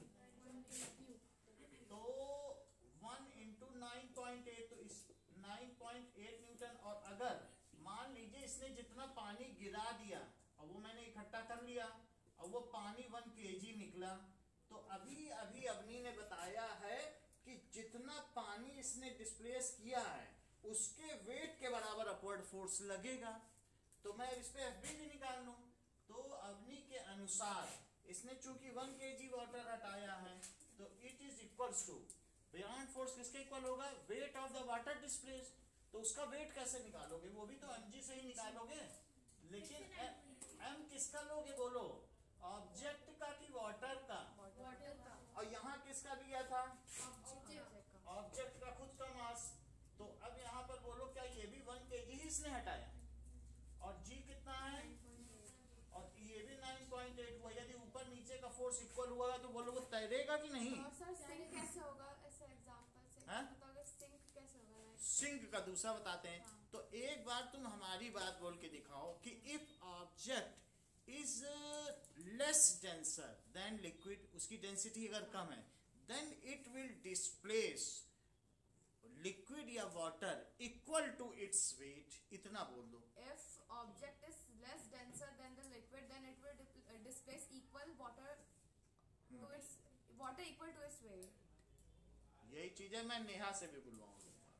तो one into nine point eight, तो इस नाइन पॉइंट एट न्यूटन। और अगर मान लीजिए इसने जितना पानी गिरा दिया और वो मैंने इकट्ठा कर लिया और वो पानी वन केजी निकला, तो अभी अभी अवनी ने बताया है कि जितना पानी इसने डिस्प्लेस किया है उसके वेट के बराबर अपवर्ड फोर्स लगेगा। तो मैं इस पे एफ बी भी निकाल लूं, तो अवनी के अनुसार इसने चूंकि वन केजी वाटर हटाया है, तो it is equals to buoyant force किसके इक्वल होगा, weight of the water displace. तो उसका वेट कैसे निकालोगे, वो भी तो एमजी से ही निकालोगे, लेकिन एम किसका लोगे बोलो, ऑब्जेक्ट का कि वाटर का, वाटर का। और यहाँ किसका दिया था, ऑब्जेक्ट का। ऑब्जेक्ट का खुद का मास। तो अब यहाँ पर बोलो क्या ये भी वन केजी ही इसने हटाया, और जी कितना है, और ये भी नाइन पॉइंट एट हुआ। यदि ऊपर नीचे का फोर्स इक्वल हुआ तो बोलो वो तैरेगा कि नहीं। और सर सिंक कैसे होगा, ऐसे एग्जांपल से हैं? बताओगे सिंक कैसे होगा, like- सिंक का दूसरा बताते हैं। हाँ। तो एक बार तुम हमारी बात बोल के दिखाओ कि if object is less denser than liquid, उसकी डेंसिटी अगर कम है, then it will displace liquid या water equal to its weight, इतना बोल दो। If object is less denser than the liquid, then it will dip- uh, displace equal water to its water equal to its weight. यही चीज है, मैं नेहा से भी बुलवाऊंगा।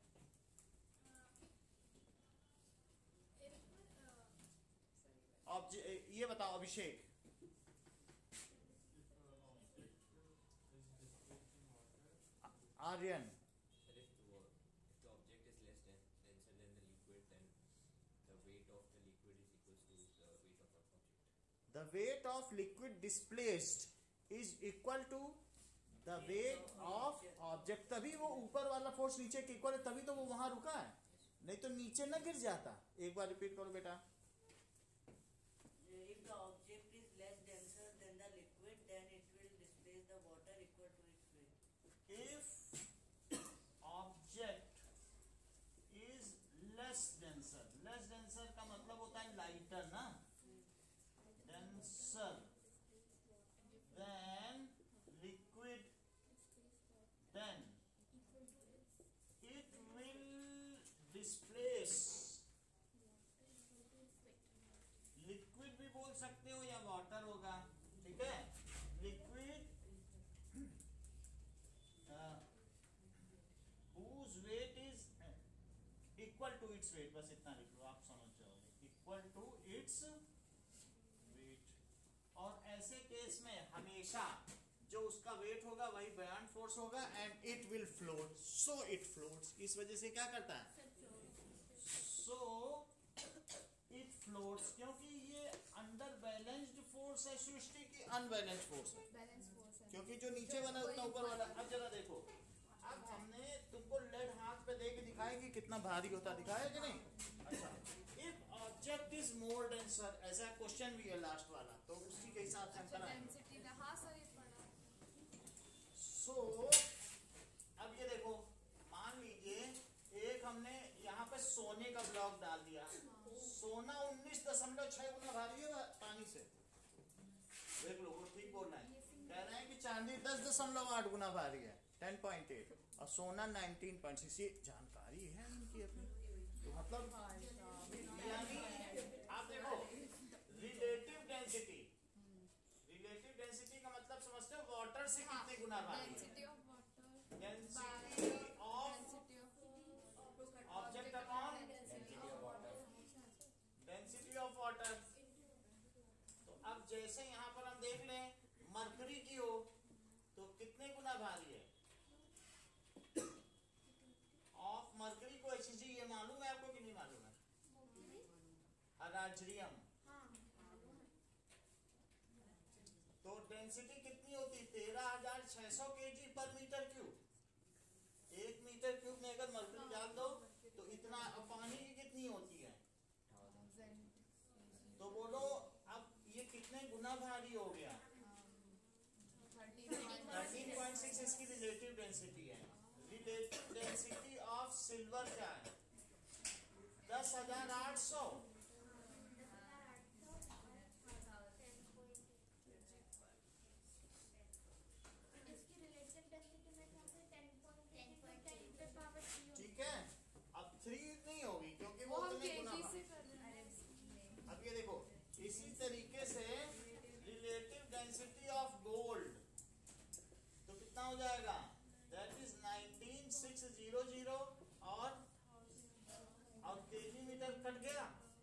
ऑब्जेक्ट ये बताओ अभिषेक, Aryan, the weight of liquid displaced is equal to the weight of object, तभी वो ऊपर वाला फोर्स नीचे के इक्वल है, तभी तो वो वहां रुका है, नहीं तो नीचे न गिर जाता। एक बार रिपीट करो बेटा। If the object is less denser than the liquid, then it will displace the water equal to its weight. If object is less denser, less denser का मतलब होता है लाइटर ना, denser than liquid, then it will displace, liquid भी बोल सकते हो या वाटर होगा, ठीक है, liquid whose weight is equal to its weight, बस इतना लिख लो, आप समझ जाओगे, equal to its weight। और ऐसे केस में हमेशा जो उसका वेट होगा वही बयान फोर्स होगा, and it will float, so it floats. इस वजह से क्या करता है, सो इट फ्लोट्स, क्योंकि ये अंडर बैलेंस्ड फोर्स है सृष्टि की, अनबैलेंस्ड फोर्स है, Balance force है। क्योंकि जो नीचे बना उतना ऊपर वाला। अब जरा देखो, अब हमने तुमको लेड हाथ पे दे के दिखाया कि कितना भारी होता, दिखाया कि नहीं। अच्छा, if object is more denser, ऐसा क्वेश्चन भी है लास्ट वाला, तो उसी के हिसाब से हम अच्छा कराएंगे। डेंसिटी का, हाँ सर ये पढ़ा। सो अब ये देखो, मान लीजिए एक हमने यहाँ पे सोने का ब्लॉक डाल दिया, सोना उन्नीस दशमलव छह गुना भारी है पानी से, देख लो वो ठीक बोल रहे हैं, कह रहे हैं कि चांदी दस दशमलव आठ गुना भारी है, टेन पॉइंट एट, और सोना नाइनटीन पॉइंट सिक्स। ये जानकारी है इनकी अपनी, तो मतलब यानी आप देखो रिलेटिव डेंसिटी, रिलेटिव डेंसिटी का मतलब समझते हो, वाटर से कितने गुना भारी है, density of water, density of density of object upon density of water. तो अब जैसे यहाँ पर हम देख लें मरकरी की हो तो कितने गुना भारी है, ऑफ मरकरी को एच जी, ये मालूम है आपको कि नहीं मालूम है, हराज्रियम, तो डेंसिटी कितनी होती, तेरह हजार छह सौ के जी पर मीटर क्यूब। एक मीटर क्यूब में अगर मरकरी डाल दो तो इतना, अब पानी की कितनी होती है, तो बोलो अब ये कितने गुना भारी हो गया, थर्टीन पॉइंट सिक्स इसकी रिलेटिव डेंसिटी है। रिलेटिव डेंसिटी ऑफ सिल्वर क्या है, दस हजार आठ सौ, इसकी रिलेटिव डेंसिटी में क्या है ten point ten point ten पे पावर थ्री। ठीक है। अब थ्री नहीं होगी क्योंकि वो वो हम उतने गुना केजी भारी। से कर रहे हैं। अब ये देखो इसी तरीके से रिलेटिव डेंसिटी ऑफ गोल्ड तो कितना हो जाएगा, that is nineteen six zero zero, और और केजी मीटर कट गया,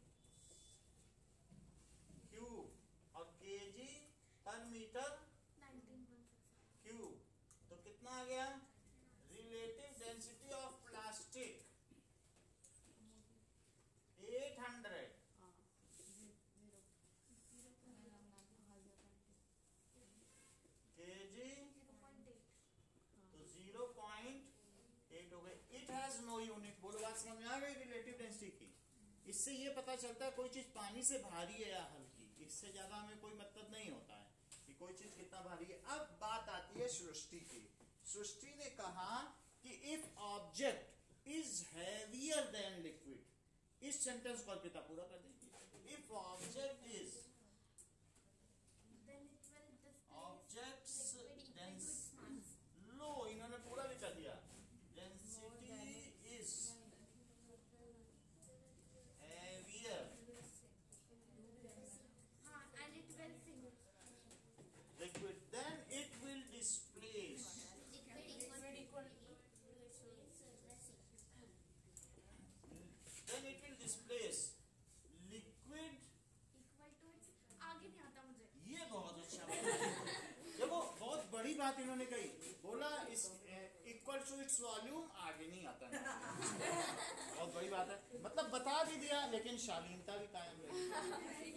क्यूब, और केजी पर मीटर क्यूब, तो कितना आ गया, relative density of plastic eight hundred, kg तो जीरो पॉइंट एट हो गए। इट हैज नो यूनिट, बोलो बात समझ में आ गई रिलेटिव डेंसिटी की। इससे ये पता चलता है कोई चीज पानी से भारी है या हल्की, इससे ज्यादा हमें कोई मतलब नहीं होता है कि कोई चीज कितना भारी है। अब बात आती है सृष्टि की। सृष्टि ने कहा कि if object is heavier than liquid, इस सेंटेंस को अर्पिता पूरा कर देंगे। इफ ऑब्जेक्ट इज ऑब्जेक्ट्स लो, इन्होंने पूरा भी कर दिया, density is heavier liquid, then it will displace, then it will displace liquid, आगे नहीं आता मुझे। ये बहुत अच्छा बात। देखो बहुत बड़ी बात इन्होंने कही, बोला इस इक्वल टू इट्स वॉल्यूम, आगे नहीं आता ना। बहुत बड़ी बात है, मतलब बता भी दिया लेकिन शालीनता भी कायम रही।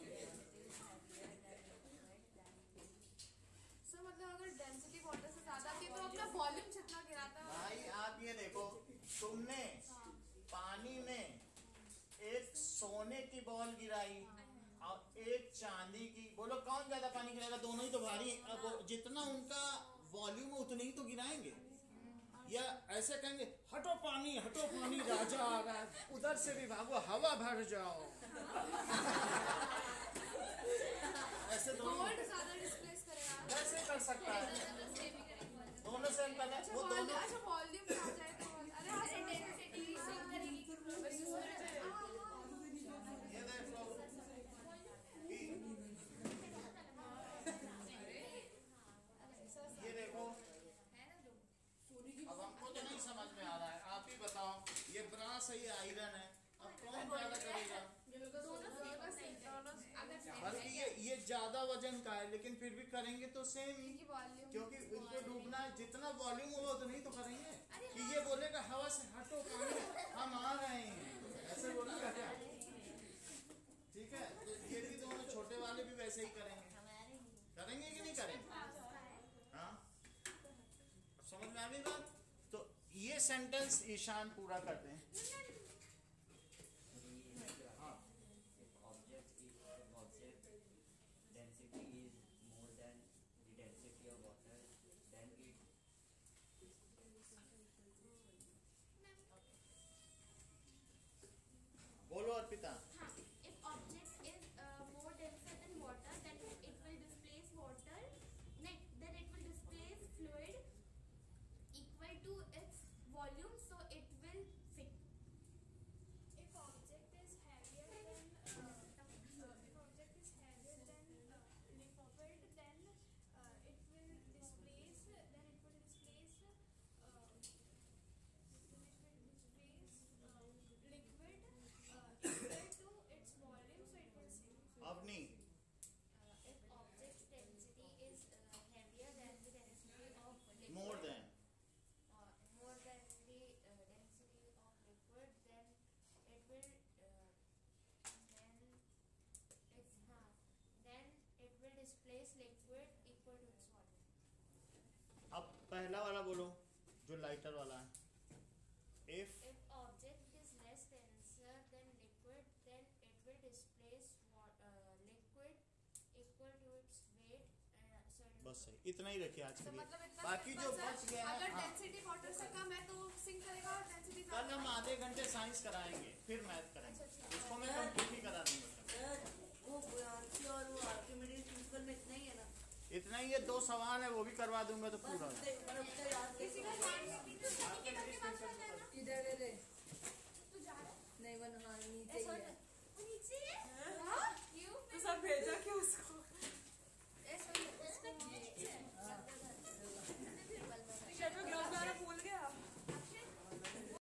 सर मतलब अगर डेंसिटी वाटर से ज्यादा थी तो अपना वॉल्यूम कितना गिराता है? भाई आप ये देखो, तुमने पानी में एक सोने की बॉल गिराई और एक चांदी की, बोलो कौन ज्यादा पानी गिराएगा, दोनों ही तो भारी। अब जितना उनका वॉल्यूम है उतने ही तो गिराएंगे, या ऐसे कहेंगे हटो पानी हटो पानी राजा आ रहा है, उधर से भी भागो हवा भर जाओ, ऐसे दोनों गोल्ड ज्यादा डिस्प्लेस करेगा। कैसे कर सकता है, दोनों सेम करना है, वो दोनों। अच्छा वॉल्यूम में आ जाए तो अरे हाँ डेंसिटी सेम करेगी। ये देखो ये देखो, अब हमको तो नहीं समझ में आ रहा है, आप ही बताओ, ये ब्रास है ये आयरन है, अब कौन ज्यादा करेगा, बल्कि ये ये ज्यादा वजन का है लेकिन फिर भी करेंगे तो सेम ही, क्योंकि उनको डूबना है, जितना वॉल्यूम होगा उतना ही तो करेंगे। कि ये बोलेगा हवा से हटो पानी हम आ रहे हैं, ऐसे बोलेगा क्या, ठीक है। तो ये भी दोनों छोटे वाले भी वैसे ही करेंगे, करेंगे कि नहीं करेंगे, हाँ समझ में आ गई बात। तो ये सेंटेंस ईशान पूरा करते हैं। हाँ अर्पिता? हाँ, if object is uh, more denser than water, then it will displace water. Next, then it will displace fluid equal to its volume, so it will sink. If object is heavier than uh, uh, if object is heavier than uh, liquid, then uh, it will displace. Then it will displace. Uh, then it will displace uh, liquid uh, equal to its volume, so it will sink. Avani? Uh, if object density is uh, heavier than the density of liquid, More than. uh, more than the uh, density of liquid, then it will uh, then it's uh, then it will displace liquid equal to its volume. अब पहला वाला बोलो जो lighter वाला है. If If object is less denser than liquid, then it will displace what uh, liquid equal to its weight. Uh, so it will बस सही, इतना ही रखिए आज तो के लिए. मतलब इतना बाकी जो simple बच सा, गया है, अगर हाँ. डेंसिटी वाटर से कम है तो सिंक करेगा और डेंसिटी कल हम आधे घंटे साइंस कराएंगे, फिर मैथ करेंगे. उसको मैं कंप्लीट ही करा दूंगा. सर वो बुयांसी और वो आर्किमिडीज प्रिंसिपल में इतना ही है ना? इतना ही, ये दो सवाल है वो भी करवा दूंगा तो बस पूरा हो उतना ही, मतलब उतना याद किसी का रखो। ध्यान नहीं, इधर दे दे। तू जा रहा है? नहीं वन हाँ नीचे Eh, ही sorry, है.